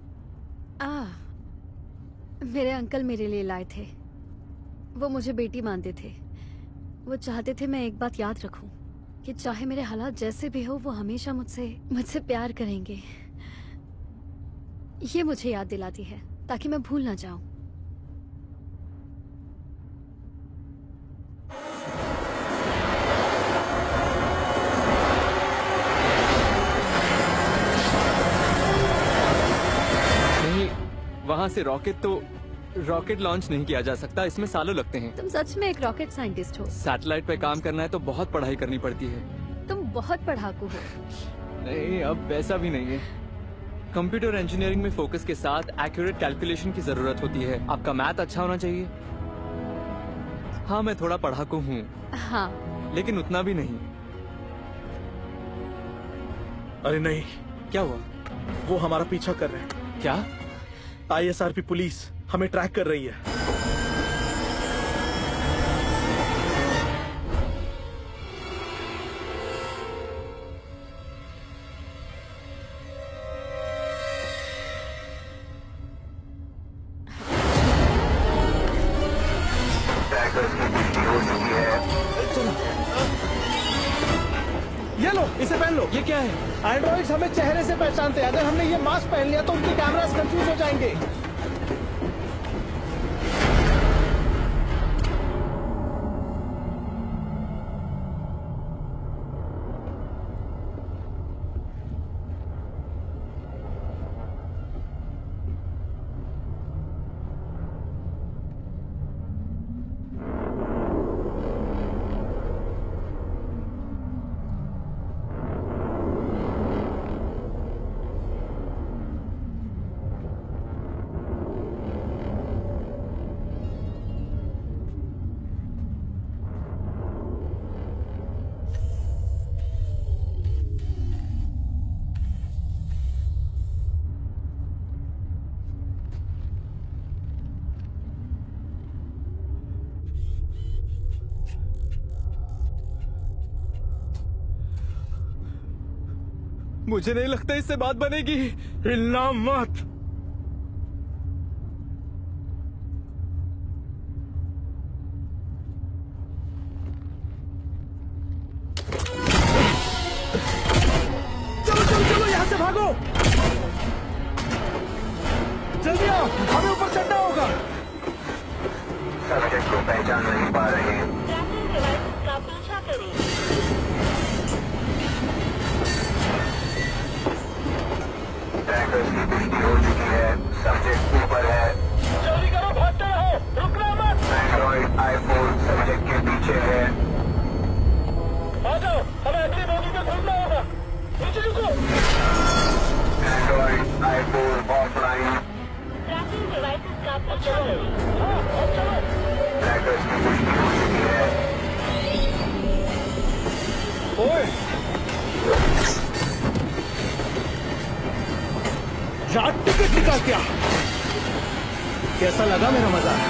Speaker 19: मेरे अंकल मेरे लिए लाए थे। वो मुझे बेटी मानते थे। वो चाहते थे मैं एक बात याद रखूं, कि चाहे मेरे हालात जैसे भी हो, वो हमेशा मुझसे प्यार करेंगे। ये मुझे याद दिलाती है ताकि मैं भूल ना जाऊं।
Speaker 6: वहाँ से रॉकेट लॉन्च नहीं किया जा सकता, इसमें सालों लगते हैं।
Speaker 19: तुम सच में एक रॉकेट साइंटिस्ट हो?
Speaker 6: सैटेलाइट पे काम करना है तो बहुत पढ़ाई करनी पड़ती है।
Speaker 19: तुम बहुत पढ़ाकू हो।
Speaker 6: नहीं, अब वैसा भी नहीं है। कंप्यूटर इंजीनियरिंग में फोकस के साथ एक्यूरेट कैलकुलेशन की जरूरत होती है। आपका मैथ अच्छा होना चाहिए। हाँ, मैं थोड़ा पढ़ाकू हूँ।
Speaker 19: हाँ,
Speaker 6: लेकिन उतना भी नहीं।
Speaker 4: अरे नहीं।
Speaker 6: क्या हुआ?
Speaker 4: वो हमारा पीछा कर रहे हैं।
Speaker 6: क्या?
Speaker 4: ISRP पुलिस हमें ट्रैक कर रही है। ये लो, इसे पहन लो।
Speaker 6: ये क्या है?
Speaker 4: एंड्रॉइड्स हमें चेहरे से पहचानते हैं। अगर हमने ये मास्क पहन लिया तो उनके कैमरास कंफ्यूज हो जाएंगे।
Speaker 6: मुझे नहीं लगता इससे बात बनेगी।
Speaker 4: हिलना मत। चलो यहाँ से भागो। जल्दी आओ, हमें ऊपर चढ़ना होगा।
Speaker 13: सब्जेक्ट को पहचान नहीं पा रहे हैं।
Speaker 18: का पीछा करें।
Speaker 13: ट्रैकर्स की पुष्टि हो चुकी है। सब्जेक्ट ऊपर है।
Speaker 18: जल्दी करो, भागते रहो, रुकना मत।
Speaker 13: एंड्रॉइड i4 सब्जेक्ट के पीछे है।
Speaker 18: आ जाओ, हमें अगली बोगी में घूमना होगा। नीचे रुको।
Speaker 13: Android i4 offline.
Speaker 18: Trekking devices का पीछा करें। हाँ, अब चलो।
Speaker 13: ट्रैकर्स की पुष्टि हो चुकी है।
Speaker 4: ओए, यार टिकट निकाल क्या? कैसा लगा मेरा मजाक?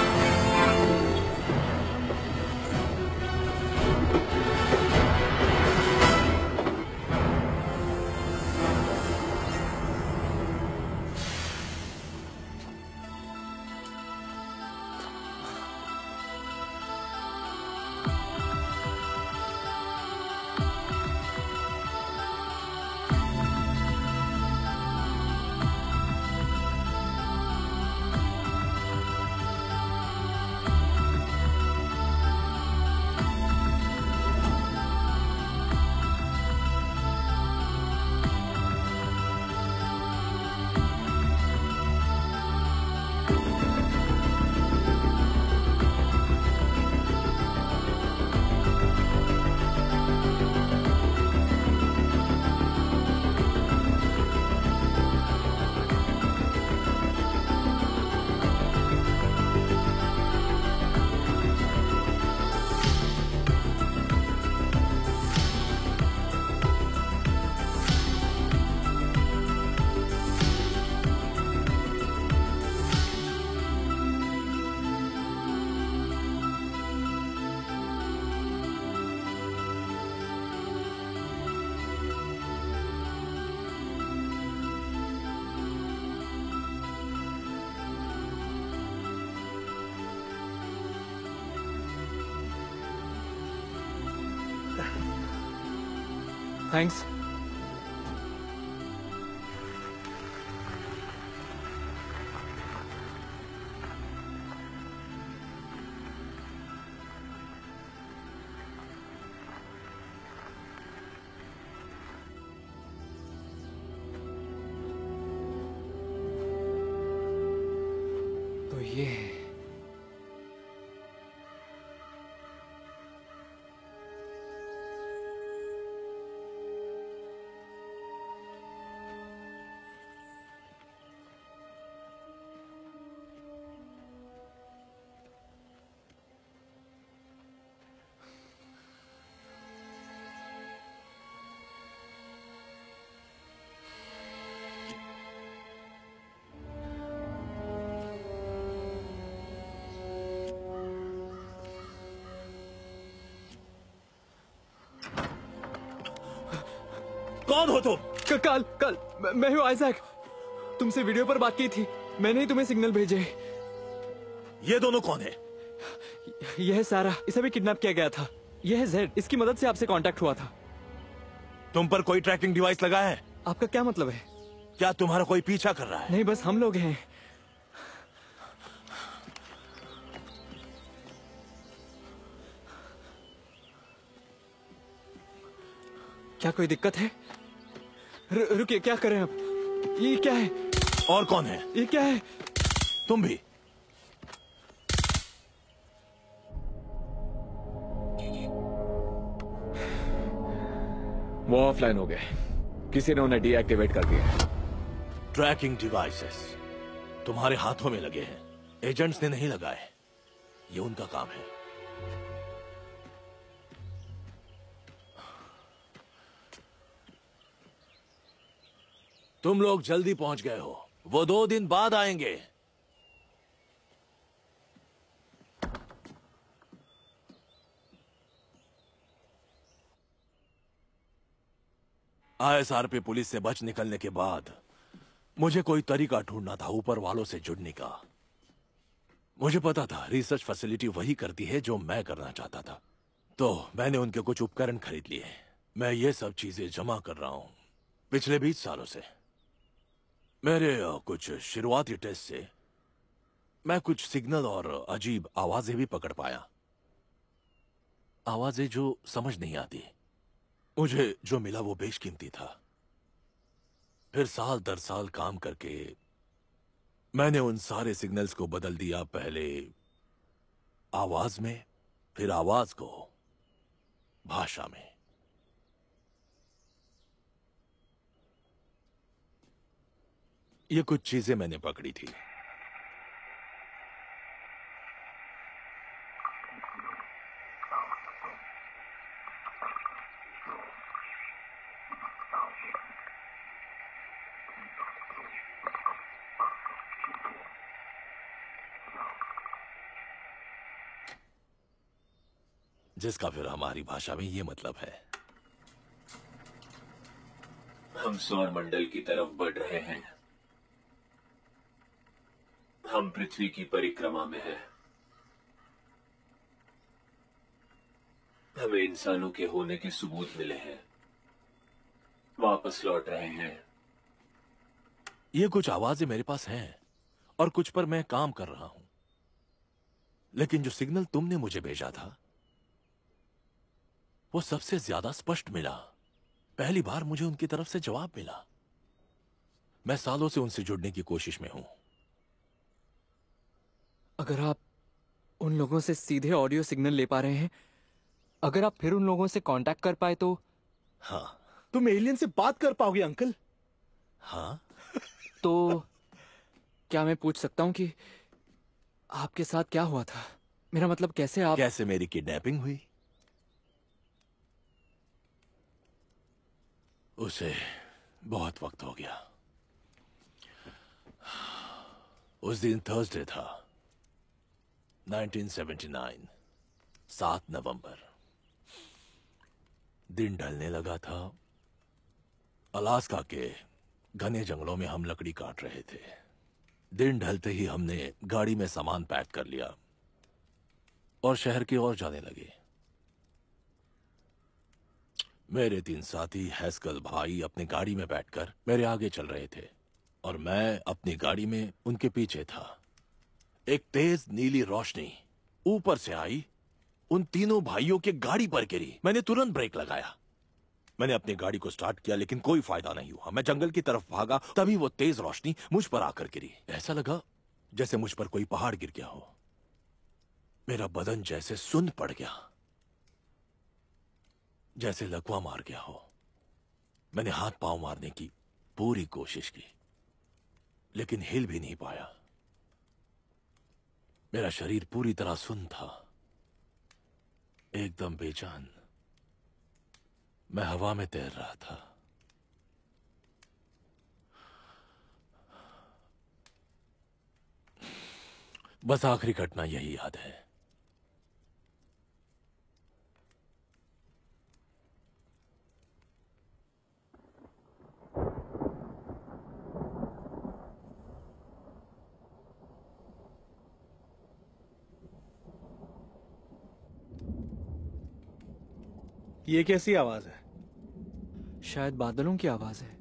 Speaker 6: थैंक्स। तो ये है।
Speaker 4: कौन हो तुम?
Speaker 6: कल मैं हूँ आइजैक। तुमसे वीडियो पर बात की थी, मैंने ही तुम्हें सिग्नल भेजे।
Speaker 4: ये दोनों कौन है?
Speaker 6: यह है सारा, इसे भी किडनैप किया गया था। यह है जेड, इसकी मदद से आपसे कांटेक्ट हुआ था।
Speaker 4: तुम पर कोई ट्रैकिंग डिवाइस लगा है?
Speaker 6: आपका क्या मतलब है?
Speaker 4: क्या तुम्हारा कोई पीछा कर रहा है?
Speaker 6: नहीं, बस हम लोग हैं। क्या कोई दिक्कत है? रुकिए, क्या करें अब? ये क्या है?
Speaker 4: और कौन है?
Speaker 6: ये क्या है?
Speaker 4: तुम भी।
Speaker 3: वो ऑफलाइन हो गए, किसी ने उन्हें डीएक्टिवेट कर दिया।
Speaker 4: ट्रैकिंग डिवाइसेस तुम्हारे हाथों में लगे हैं, एजेंट्स ने नहीं लगाए। ये उनका काम है। तुम लोग जल्दी पहुंच गए हो, वो 2 दिन बाद आएंगे।
Speaker 3: ISRP पुलिस से बच निकलने के बाद मुझे कोई तरीका ढूंढना था ऊपर वालों से जुड़ने का। मुझे पता था रिसर्च फैसिलिटी वही करती है जो मैं करना चाहता था, तो मैंने उनके कुछ उपकरण खरीद लिए। मैं ये सब चीजें जमा कर रहा हूं पिछले 20 सालों से। मेरे कुछ शुरुआती टेस्ट से मैं कुछ सिग्नल और अजीब आवाजें भी पकड़ पाया, आवाजें जो समझ नहीं आती। मुझे जो मिला वो बेशकीमती था। फिर साल दर साल काम करके मैंने उन सारे सिग्नल्स को बदल दिया, पहले आवाज में, फिर आवाज को भाषा में। ये कुछ चीजें मैंने पकड़ी थी। जिसका फिर हमारी भाषा में ये मतलब है।
Speaker 11: हम सौर मंडल की तरफ बढ़ रहे हैं। हम पृथ्वी की परिक्रमा में हैं। हमें इंसानों के होने के सबूत मिले हैं। वापस लौट रहे हैं।
Speaker 3: ये कुछ आवाजें मेरे पास हैं और कुछ पर मैं काम कर रहा हूं, लेकिन जो सिग्नल तुमने मुझे भेजा था वो सबसे ज्यादा स्पष्ट मिला। पहली बार मुझे उनकी तरफ से जवाब मिला। मैं सालों से उनसे जुड़ने की कोशिश में हूं।
Speaker 6: अगर आप उन लोगों से सीधे ऑडियो सिग्नल ले पा रहे हैं, अगर आप फिर उन लोगों से कांटेक्ट कर पाए तो।
Speaker 3: हाँ।
Speaker 4: तुम एलियन से बात कर पाओगे अंकल?
Speaker 3: हाँ।
Speaker 6: तो क्या मैं पूछ सकता हूं कि आपके साथ क्या हुआ था? मेरा मतलब कैसे
Speaker 3: मेरी किडनैपिंग हुई? उसे बहुत वक्त हो गया। उस दिन थर्सडे था, 1979, 7 नवंबर। दिन ढलने लगा था। अलास्का के घने जंगलों में हम लकड़ी काट रहे थे। दिन ढलते ही हमने गाड़ी में सामान पैक कर लिया और शहर की ओर जाने लगे। मेरे 3 साथी हैस्कल भाई अपनी गाड़ी में बैठकर मेरे आगे चल रहे थे और मैं अपनी गाड़ी में उनके पीछे था। एक तेज नीली रोशनी ऊपर से आई, उन तीनों भाइयों के गाड़ी पर गिरी। मैंने तुरंत ब्रेक लगाया। मैंने अपनी गाड़ी को स्टार्ट किया लेकिन कोई फायदा नहीं हुआ। मैं जंगल की तरफ भागा, तभी वो तेज रोशनी मुझ पर आकर गिरी। ऐसा लगा जैसे मुझ पर कोई पहाड़ गिर गया हो। मेरा बदन जैसे सुन्न पड़ गया, जैसे लकवा मार गया हो। मैंने हाथ पांव मारने की पूरी कोशिश की लेकिन हिल भी नहीं पाया। मेरा शरीर पूरी तरह सुन्न था, एकदम बेजान। मैं हवा में तैर रहा था। बस आखिरी घटना यही याद है।
Speaker 4: ये कैसी आवाज है?
Speaker 6: शायद बादलों की आवाज है।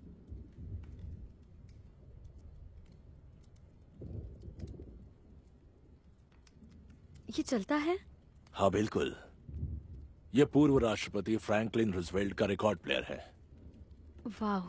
Speaker 19: ये चलता है?
Speaker 3: हाँ बिल्कुल। ये पूर्व राष्ट्रपति फ्रैंकलिन रूजवेल्ट का रिकॉर्ड प्लेयर है।
Speaker 19: वाह।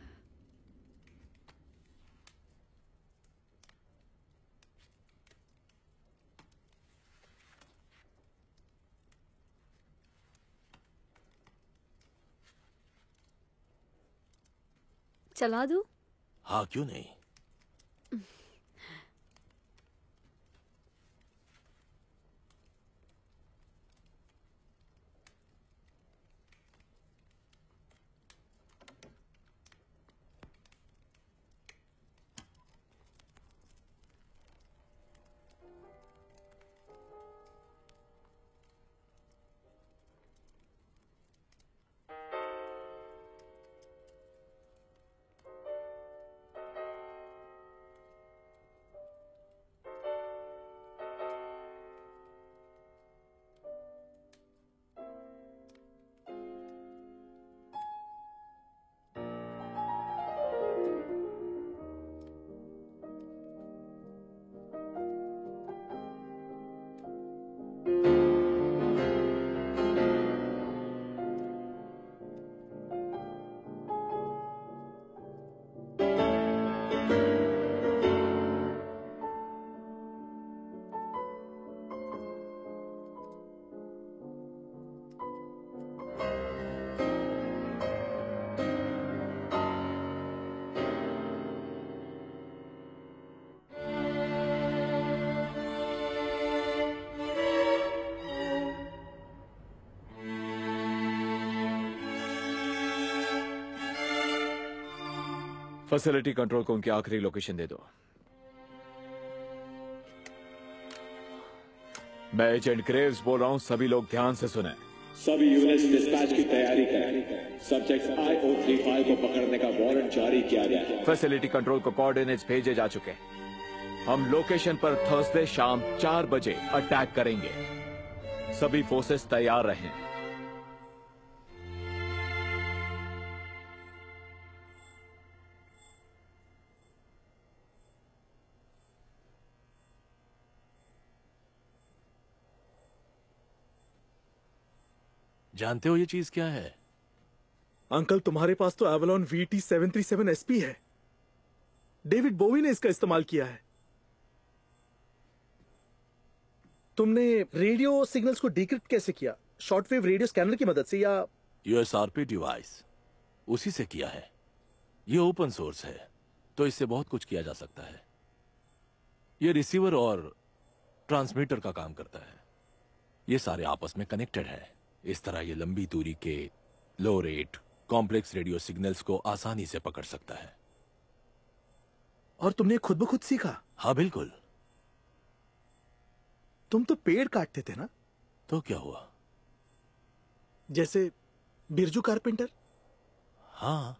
Speaker 19: चला दूं?
Speaker 3: हाँ क्यों नहीं।
Speaker 14: फैसिलिटी कंट्रोल को उनकी आखिरी लोकेशन दे दो। मैं एजेंट ग्रेव्स बोल रहा हूं, सभी लोग ध्यान से सुने।
Speaker 21: सभी यूनिट्स डिस्पैच की तैयारी करें। सब्जेक्ट IO35 को पकड़ने का वारंट जारी किया गया है।
Speaker 14: फैसिलिटी कंट्रोल को कोऑर्डिनेट्स भेजे जा चुके हैं। हम लोकेशन पर थर्सडे शाम 4 बजे अटैक करेंगे। सभी फोर्सेस तैयार रहें।
Speaker 3: जानते हो ये चीज क्या है?
Speaker 4: अंकल, तुम्हारे पास तो एवलॉन VT-737 SP है। डेविड बोवी ने इसका इस्तेमाल किया है। तुमने रेडियो सिग्नल्स को डिक्रिप्ट कैसे किया? शॉर्टवेव रेडियो स्कैनर की मदद से या?
Speaker 3: USRP डिवाइस, उसी से किया है। ये ओपन सोर्स है, तो इससे बहुत कुछ किया जा सकता है। ये रिसीवर और ट्रांसमीटर का काम करता है। ये सारे आपस में कनेक्टेड है। इस तरह ये लंबी दूरी के low rate complex radio signals को आसानी से पकड़ सकता है।
Speaker 4: और तुमने खुद ब खुद सीखा?
Speaker 3: हाँ बिल्कुल।
Speaker 4: तुम तो पेड़ काटते थे ना?
Speaker 3: तो क्या हुआ?
Speaker 4: जैसे बिरजू कारपेंटर?
Speaker 3: हाँ।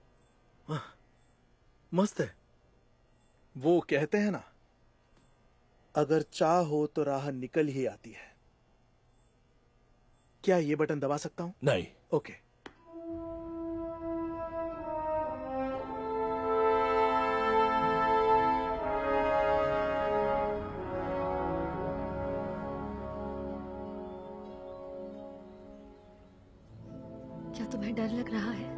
Speaker 4: मस्त है। वो कहते हैं ना, अगर चाह हो तो राह निकल ही आती है। क्या ये बटन दबा सकता हूं?
Speaker 3: नहीं।
Speaker 4: ओके।
Speaker 19: क्या तुम्हें डर लग रहा है?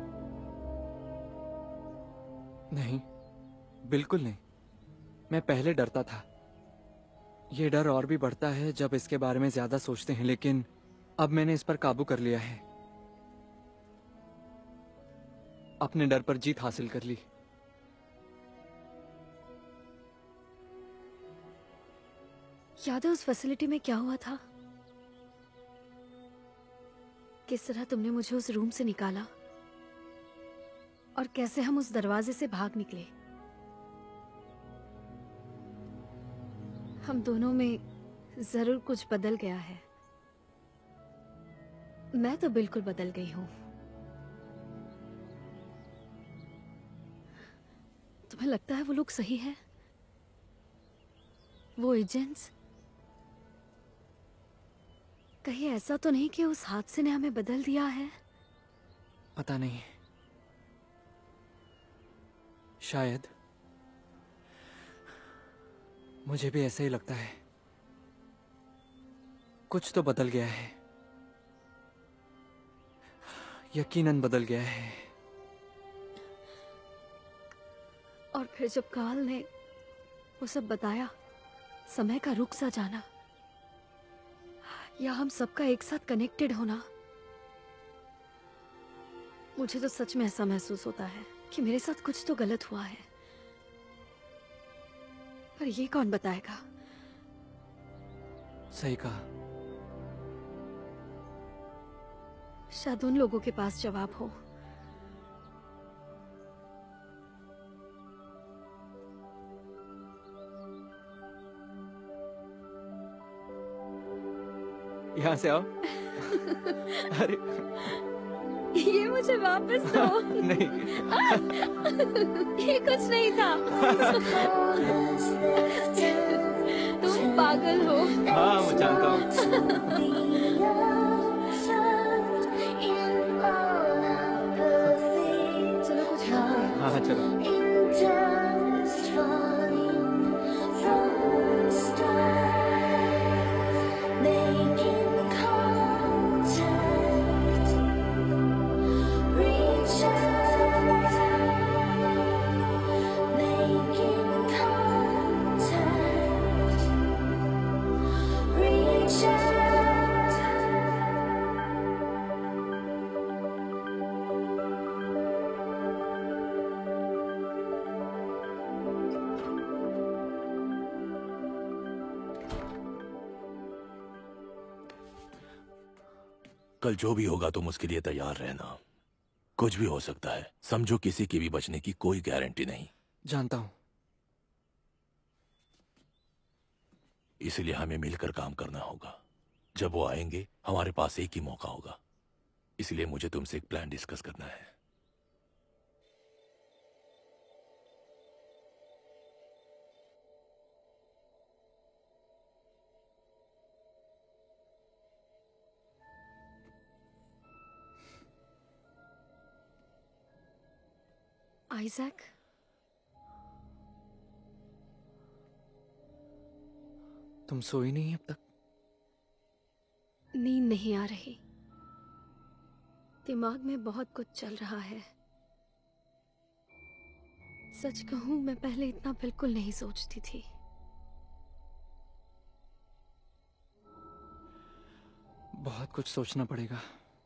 Speaker 6: नहीं, बिल्कुल नहीं। मैं पहले डरता था। ये डर और भी बढ़ता है जब इसके बारे में ज्यादा सोचते हैं, लेकिन अब मैंने इस पर काबू कर लिया है। अपने डर पर जीत हासिल कर ली।
Speaker 19: याद है उस फैसिलिटी में क्या हुआ था? किस तरह तुमने मुझे उस रूम से निकाला और कैसे हम उस दरवाजे से भाग निकले। हम दोनों में जरूर कुछ बदल गया है। मैं तो बिल्कुल बदल गई हूं। तुम्हें लगता है वो लोग सही है? वो एजेंट्स? कहीं ऐसा तो नहीं कि उस हादसे ने हमें बदल दिया है?
Speaker 6: पता नहीं, शायद। मुझे भी ऐसा ही लगता है। कुछ तो बदल गया है, यकीनन बदल गया है।
Speaker 19: और फिर जब काल ने वो सब बताया, समय का रुख सा जाना या हम सबका एक साथ कनेक्टेड होना, मुझे तो सच में ऐसा महसूस होता है कि मेरे साथ कुछ तो गलत हुआ है। पर ये कौन बताएगा?
Speaker 6: सही कहा।
Speaker 19: शायद उन लोगों के पास जवाब हो।
Speaker 6: यहाँ से आओ। अरे
Speaker 19: ये मुझे वापस दो।
Speaker 6: नहीं।
Speaker 19: ये कुछ नहीं था। तुम पागल हो।
Speaker 6: हाँ, मैं जानता हूँ।
Speaker 19: चलो कुछ खाते हैं।
Speaker 6: हाँ चलो।
Speaker 3: कल जो भी होगा तुम उसके लिए तैयार रहना। कुछ भी हो सकता है, समझो किसी की भी बचने की कोई गारंटी नहीं।
Speaker 6: जानता हूं।
Speaker 3: इसलिए हमें मिलकर काम करना होगा। जब वो आएंगे हमारे पास एक ही मौका होगा, इसलिए मुझे तुमसे एक प्लान डिस्कस करना है।
Speaker 19: आइजैक,
Speaker 6: तुम सोई नहीं अब तक?
Speaker 19: नींद नहीं आ रही। दिमाग में बहुत कुछ चल रहा है। सच कहूं, मैं पहले इतना बिल्कुल नहीं सोचती थी।
Speaker 6: बहुत कुछ सोचना पड़ेगा।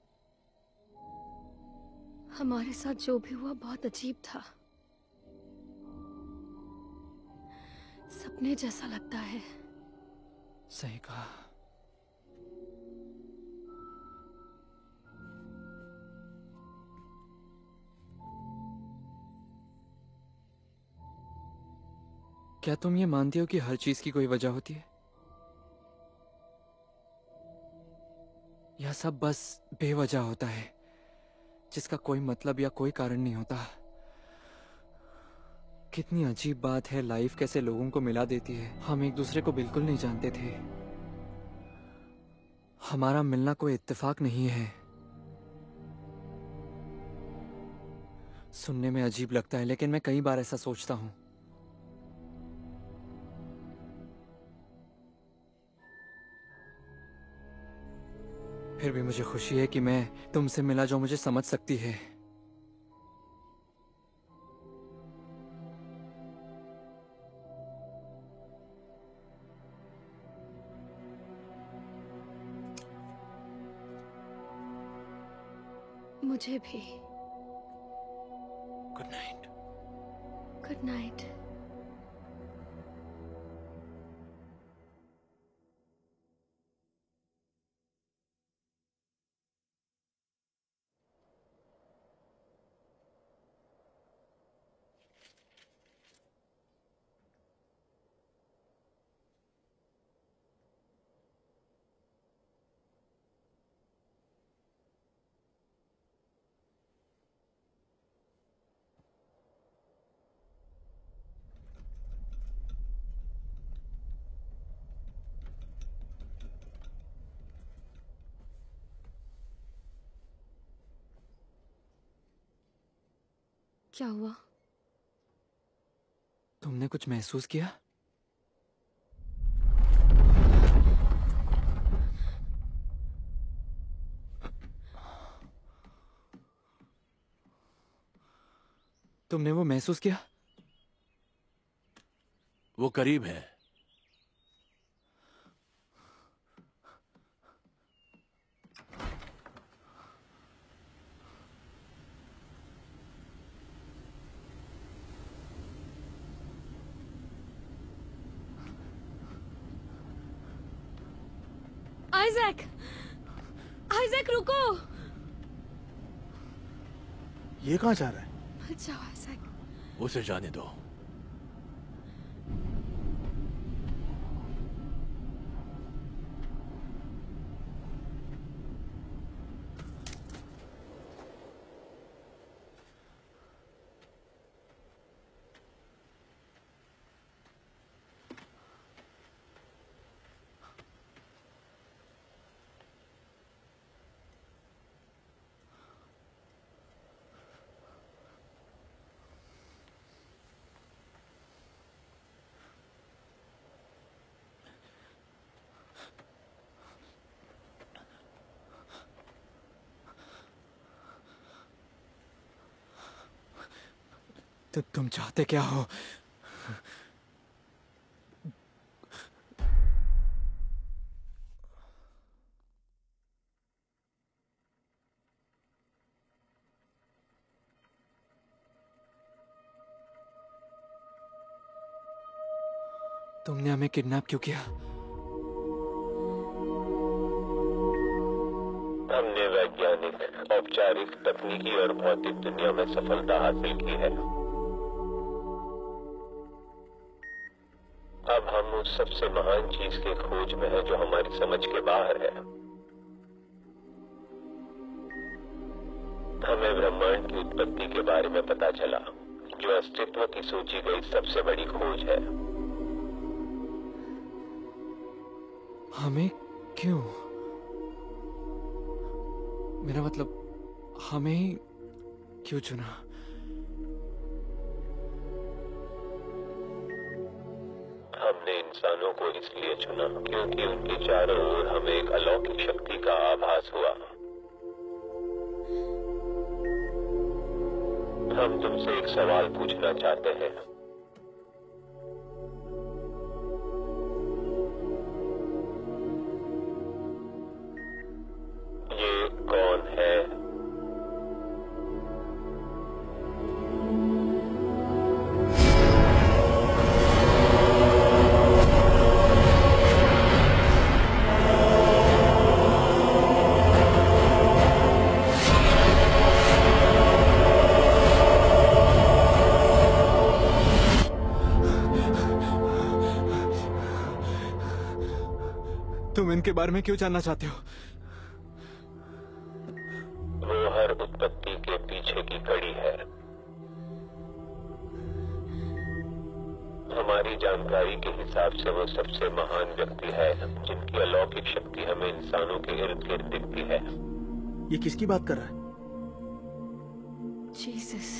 Speaker 19: हमारे साथ जो भी हुआ बहुत अजीब था। सपने जैसा लगता है।
Speaker 6: सही कहा। क्या तुम ये मानती हो कि हर चीज की कोई वजह होती है, या सब बस बेवजह होता है जिसका कोई मतलब या कोई कारण नहीं होता? कितनी अजीब बात है, लाइफ कैसे लोगों को मिला देती है। हम एक दूसरे को बिल्कुल नहीं जानते थे। हमारा मिलना कोई इत्तेफाक नहीं है। सुनने में अजीब लगता है, लेकिन मैं कई बार ऐसा सोचता हूं। फिर भी मुझे खुशी है कि मैं तुमसे मिला जो मुझे समझ सकती है।
Speaker 19: मुझे भी।
Speaker 6: Good night.
Speaker 19: Good night. क्या हुआ?
Speaker 6: तुमने कुछ महसूस किया? तुमने वो महसूस किया?
Speaker 3: वो करीब है।
Speaker 19: आइजैक! आइजैक रुको!
Speaker 4: ये कहाँ जा रहा है?
Speaker 19: मत जाओ आइजैक।
Speaker 3: उसे जाने दो।
Speaker 6: तो तुम चाहते क्या हो? तुमने हमें किडनैप क्यों किया?
Speaker 21: हमने वैज्ञानिक, औपचारिक, तकनीकी और भौतिक दुनिया में सफलता हासिल की है। अब हम उस सबसे महान चीज के खोज में हैं जो हमारी समझ के बाहर है। हमें ब्रह्मांड की उत्पत्ति के बारे में पता चला, जो अस्तित्व की सोची गई सबसे बड़ी खोज है।
Speaker 6: हमें क्यों? मेरा मतलब, हमें क्यों चुना?
Speaker 21: हमने इंसानों को इसलिए चुना क्योंकि उनके चारों ओर हमें एक अलौकिक शक्ति का आभास हुआ। हम तुमसे एक सवाल पूछना चाहते हैं। ये कौन है?
Speaker 6: तुम इनके बारे में क्यों जानना चाहते हो?
Speaker 21: वो हर उत्पत्ति के पीछे की कड़ी है। हमारी जानकारी के हिसाब से वो सबसे महान व्यक्ति है जिनकी अलौकिक शक्ति हमें इंसानों के इर्द गिर्द दिखती है।
Speaker 4: ये किसकी बात कर रहा है?
Speaker 19: जीसस।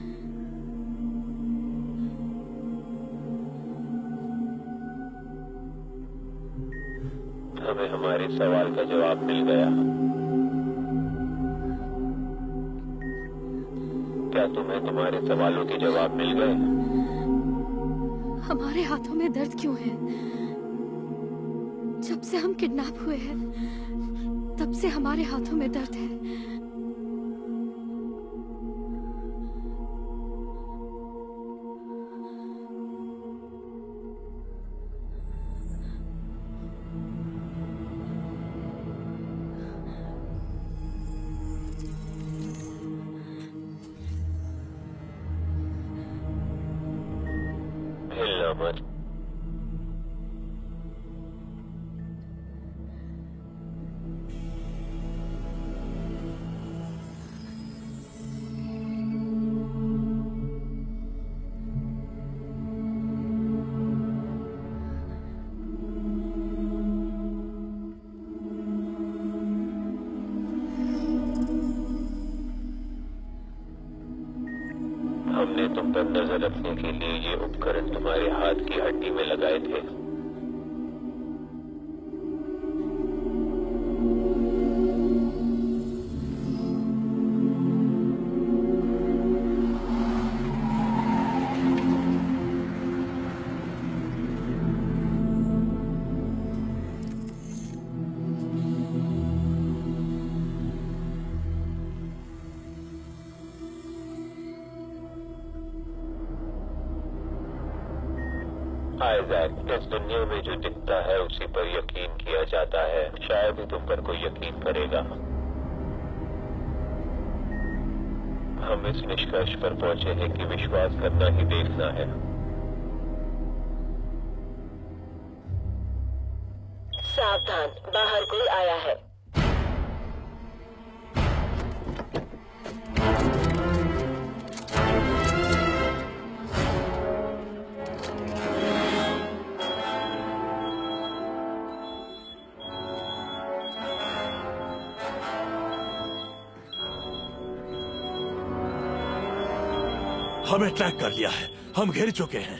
Speaker 21: हमें हमारे सवाल का जवाब मिल गया। क्या तुम्हें तुम्हारे सवालों के जवाब मिल गए?
Speaker 19: हमारे हाथों में दर्द क्यों है? जब से हम किडनैप हुए हैं, तब से हमारे हाथों में दर्द है।
Speaker 21: हिलना मत। हमने तुम पर नजर रखने के लिए ये उपकरण तुम्हारे हाथ की हड्डी में लगाए थे। आइजैक, इस दुनिया में जो दिखता है उसी पर यकीन किया जाता है। शायद ही तुम पर कोई यकीन करेगा। हम इस निष्कर्ष पर पहुंचे हैं कि विश्वास करना ही देखना है।
Speaker 9: सावधान, बाहर कोई आया है।
Speaker 8: हमें ट्रैक कर लिया है, हम घिर चुके हैं।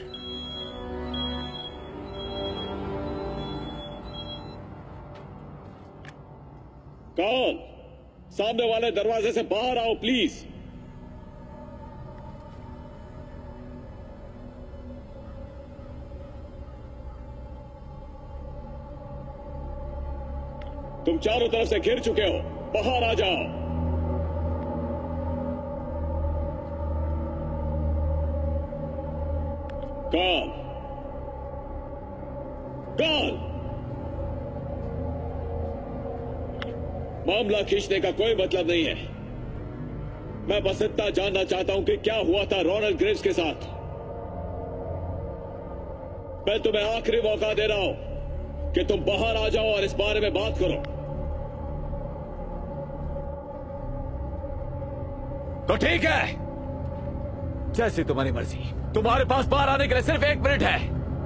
Speaker 21: कौन? सामने वाले दरवाजे से बाहर आओ प्लीज। तुम चारों तरफ से घिर चुके हो, बाहर आ जाओ। कौन? कौन?
Speaker 7: मामला खींचने का कोई मतलब नहीं है। मैं बस इतना जानना चाहता हूं कि क्या हुआ था रोनाल्ड ग्रेव्स के साथ। मैं तुम्हें आखिरी मौका दे रहा हूं कि तुम बाहर आ जाओ और इस बारे में बात करो।
Speaker 14: तो ठीक है, जैसी तुम्हारी मर्जी। तुम्हारे पास बाहर आने के लिए सिर्फ 1 मिनट है।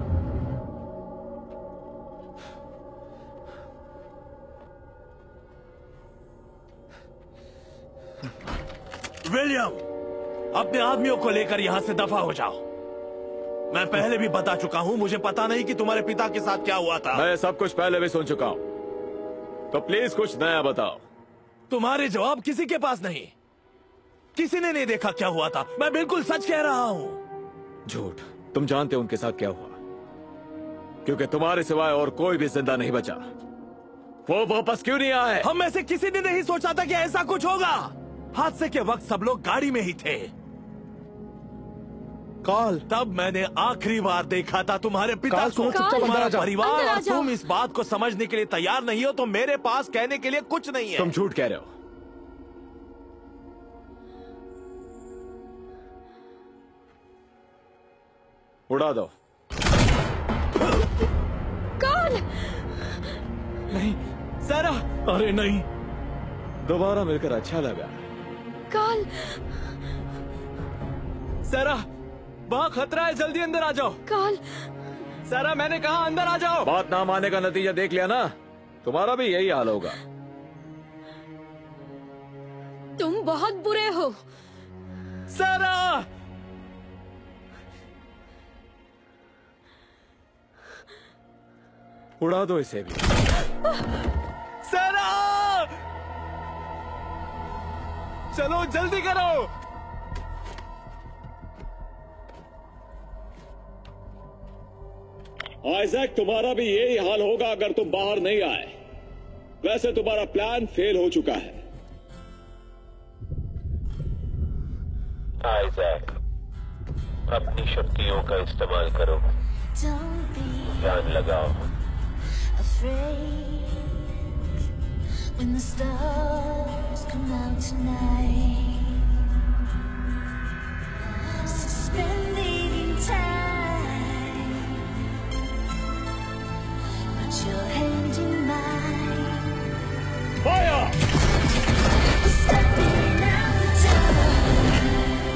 Speaker 8: विलियम, अपने आदमियों को लेकर यहां से दफा हो जाओ। मैं पहले भी बता चुका हूं, मुझे पता नहीं कि तुम्हारे पिता के साथ क्या हुआ था।
Speaker 14: मैं सब कुछ पहले भी सुन चुका हूं, तो प्लीज कुछ नया बताओ।
Speaker 8: तुम्हारे जवाब किसी के पास नहीं। किसी ने नहीं देखा क्या हुआ था। मैं बिल्कुल सच कह रहा हूं।
Speaker 14: झूठ। तुम जानते हो उनके साथ क्या हुआ, क्योंकि तुम्हारे सिवाय और कोई भी जिंदा नहीं बचा। वो वापस क्यों नहीं आए?
Speaker 8: हम में से किसी ने नहीं सोचा था कि ऐसा कुछ होगा। हादसे के वक्त सब लोग गाड़ी में ही थे। कॉल तब मैंने आखिरी बार देखा था तुम्हारे पिता को। तुम्हारा परिवार और तुम इस बात को समझने के लिए तैयार नहीं हो तो मेरे पास कहने के लिए कुछ नहीं है।
Speaker 14: तुम झूठ कह रहे हो। उड़ा दो।
Speaker 19: कॉल
Speaker 14: नहीं सारा।
Speaker 8: अरे नहीं,
Speaker 14: दोबारा मिलकर अच्छा लगा।
Speaker 19: कॉल
Speaker 6: सारा, वहाँ खतरा है, जल्दी अंदर आ जाओ।
Speaker 19: कॉल
Speaker 6: सारा, मैंने कहा अंदर आ जाओ।
Speaker 14: बात ना मानने का नतीजा देख लिया ना, तुम्हारा भी यही हाल होगा।
Speaker 19: तुम बहुत बुरे हो।
Speaker 6: सारा,
Speaker 14: उड़ा दो इसे भी।
Speaker 6: सारा, चलो जल्दी करो।
Speaker 7: आइजैक, तुम्हारा भी यही हाल होगा अगर तुम बाहर नहीं आए। वैसे तुम्हारा प्लान फेल हो चुका है।
Speaker 21: आइजैक, अपनी शक्तियों का इस्तेमाल करो, ध्यान लगाओ। When the stars come out tonight, suspending time, put your hand in mine.
Speaker 7: Fire!
Speaker 21: Stepping out the time.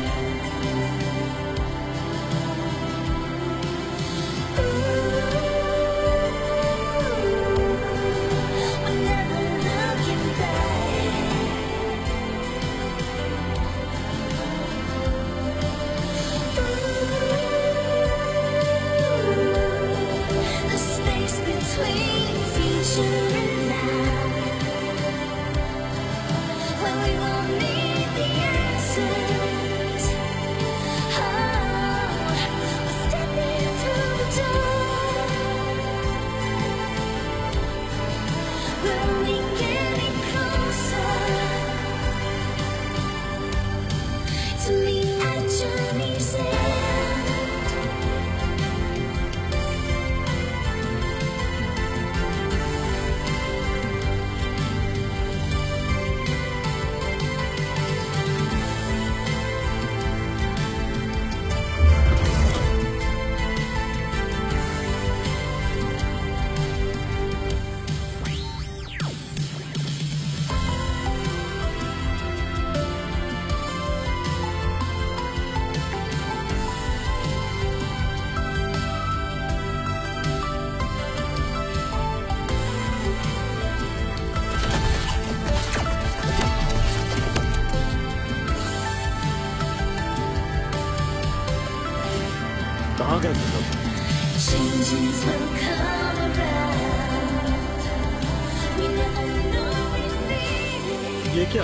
Speaker 4: ये क्या?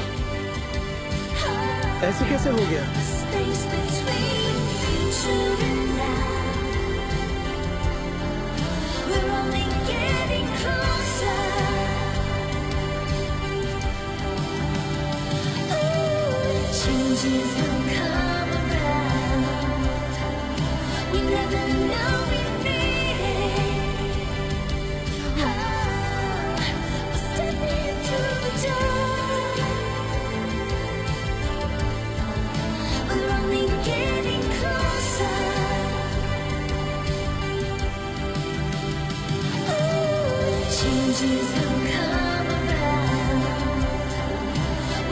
Speaker 4: ऐसे कैसे हो गया?
Speaker 21: Step into the dark.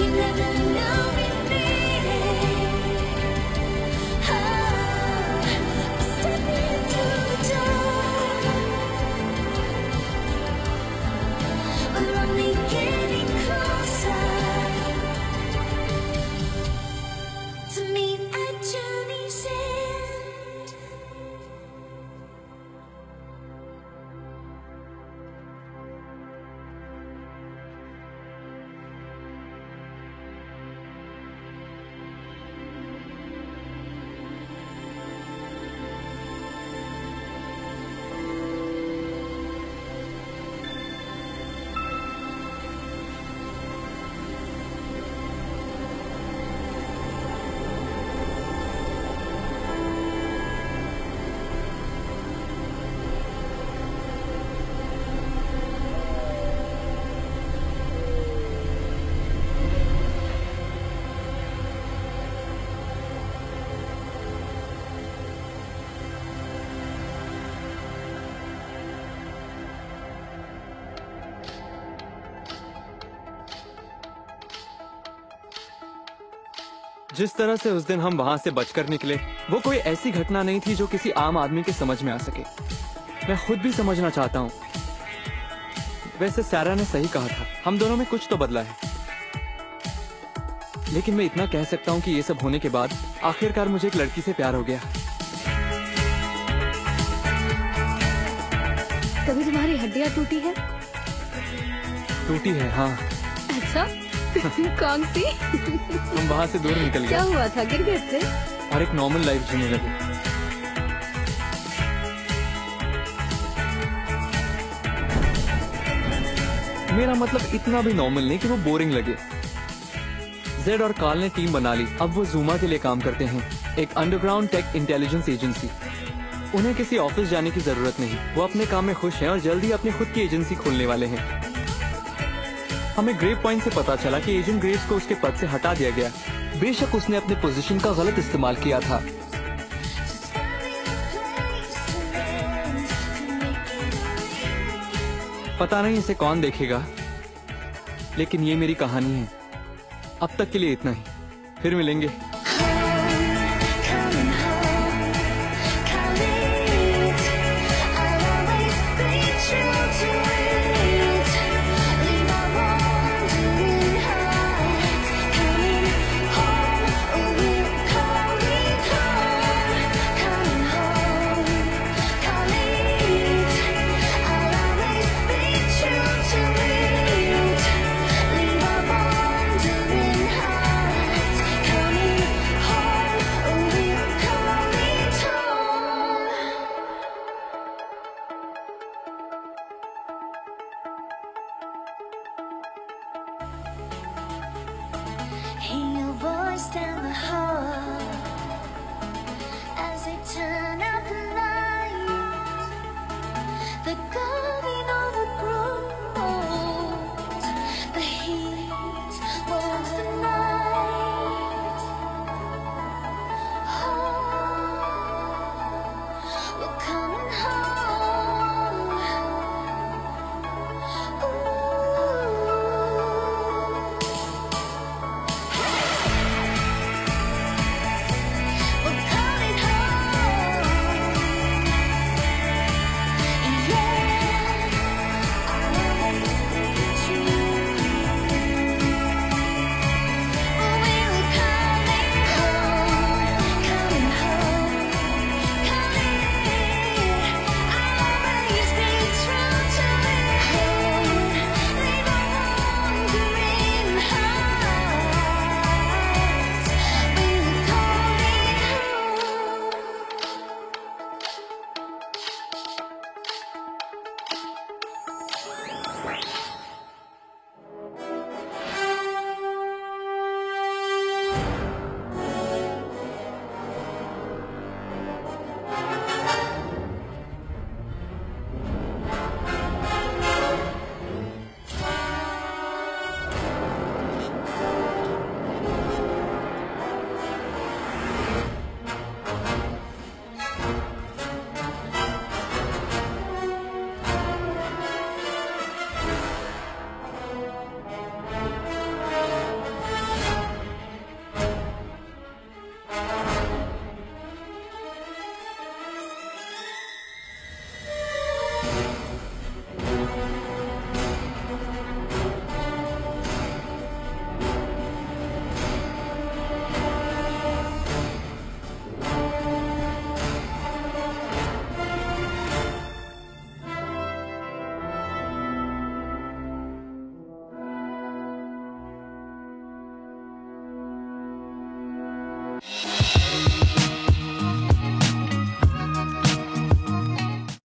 Speaker 6: जिस तरह से उस दिन हम वहां से बचकर निकले, वो कोई ऐसी घटना नहीं थी जो किसी आम आदमी के समझ में आ सके। मैं खुद भी समझना चाहता हूँ। वैसे सैरा ने सही कहा था, हम दोनों में कुछ तो बदला है। लेकिन मैं इतना कह सकता हूँ कि ये सब होने के बाद आखिरकार मुझे एक लड़की से प्यार हो गया।
Speaker 19: कभी तुम्हारी हड्डियाँ टूटी है?
Speaker 6: टूटी है, हाँ।
Speaker 19: अच्छा कौन सी?
Speaker 6: हम वहां से दूर निकल गए।
Speaker 19: क्या हुआ था, गिर गए थे?
Speaker 6: और एक नॉर्मल लाइफ जीने लगे। मेरा मतलब इतना भी नॉर्मल नहीं कि वो बोरिंग लगे। जेड और काल ने टीम बना ली। अब वो जूमा के लिए काम करते हैं, एक अंडरग्राउंड टेक इंटेलिजेंस एजेंसी। उन्हें किसी ऑफिस जाने की जरूरत नहीं, वो अपने काम में खुश हैं और जल्दी अपनी खुद की एजेंसी खोलने वाले हैं। हमें ग्रेव पॉइंट से पता चला कि एजेंट ग्रेव्स को उसके पद से हटा दिया गया। बेशक उसने अपने पोजीशन का गलत इस्तेमाल किया था। पता नहीं इसे कौन देखेगा, लेकिन ये मेरी कहानी है। अब तक के लिए इतना ही, फिर मिलेंगे।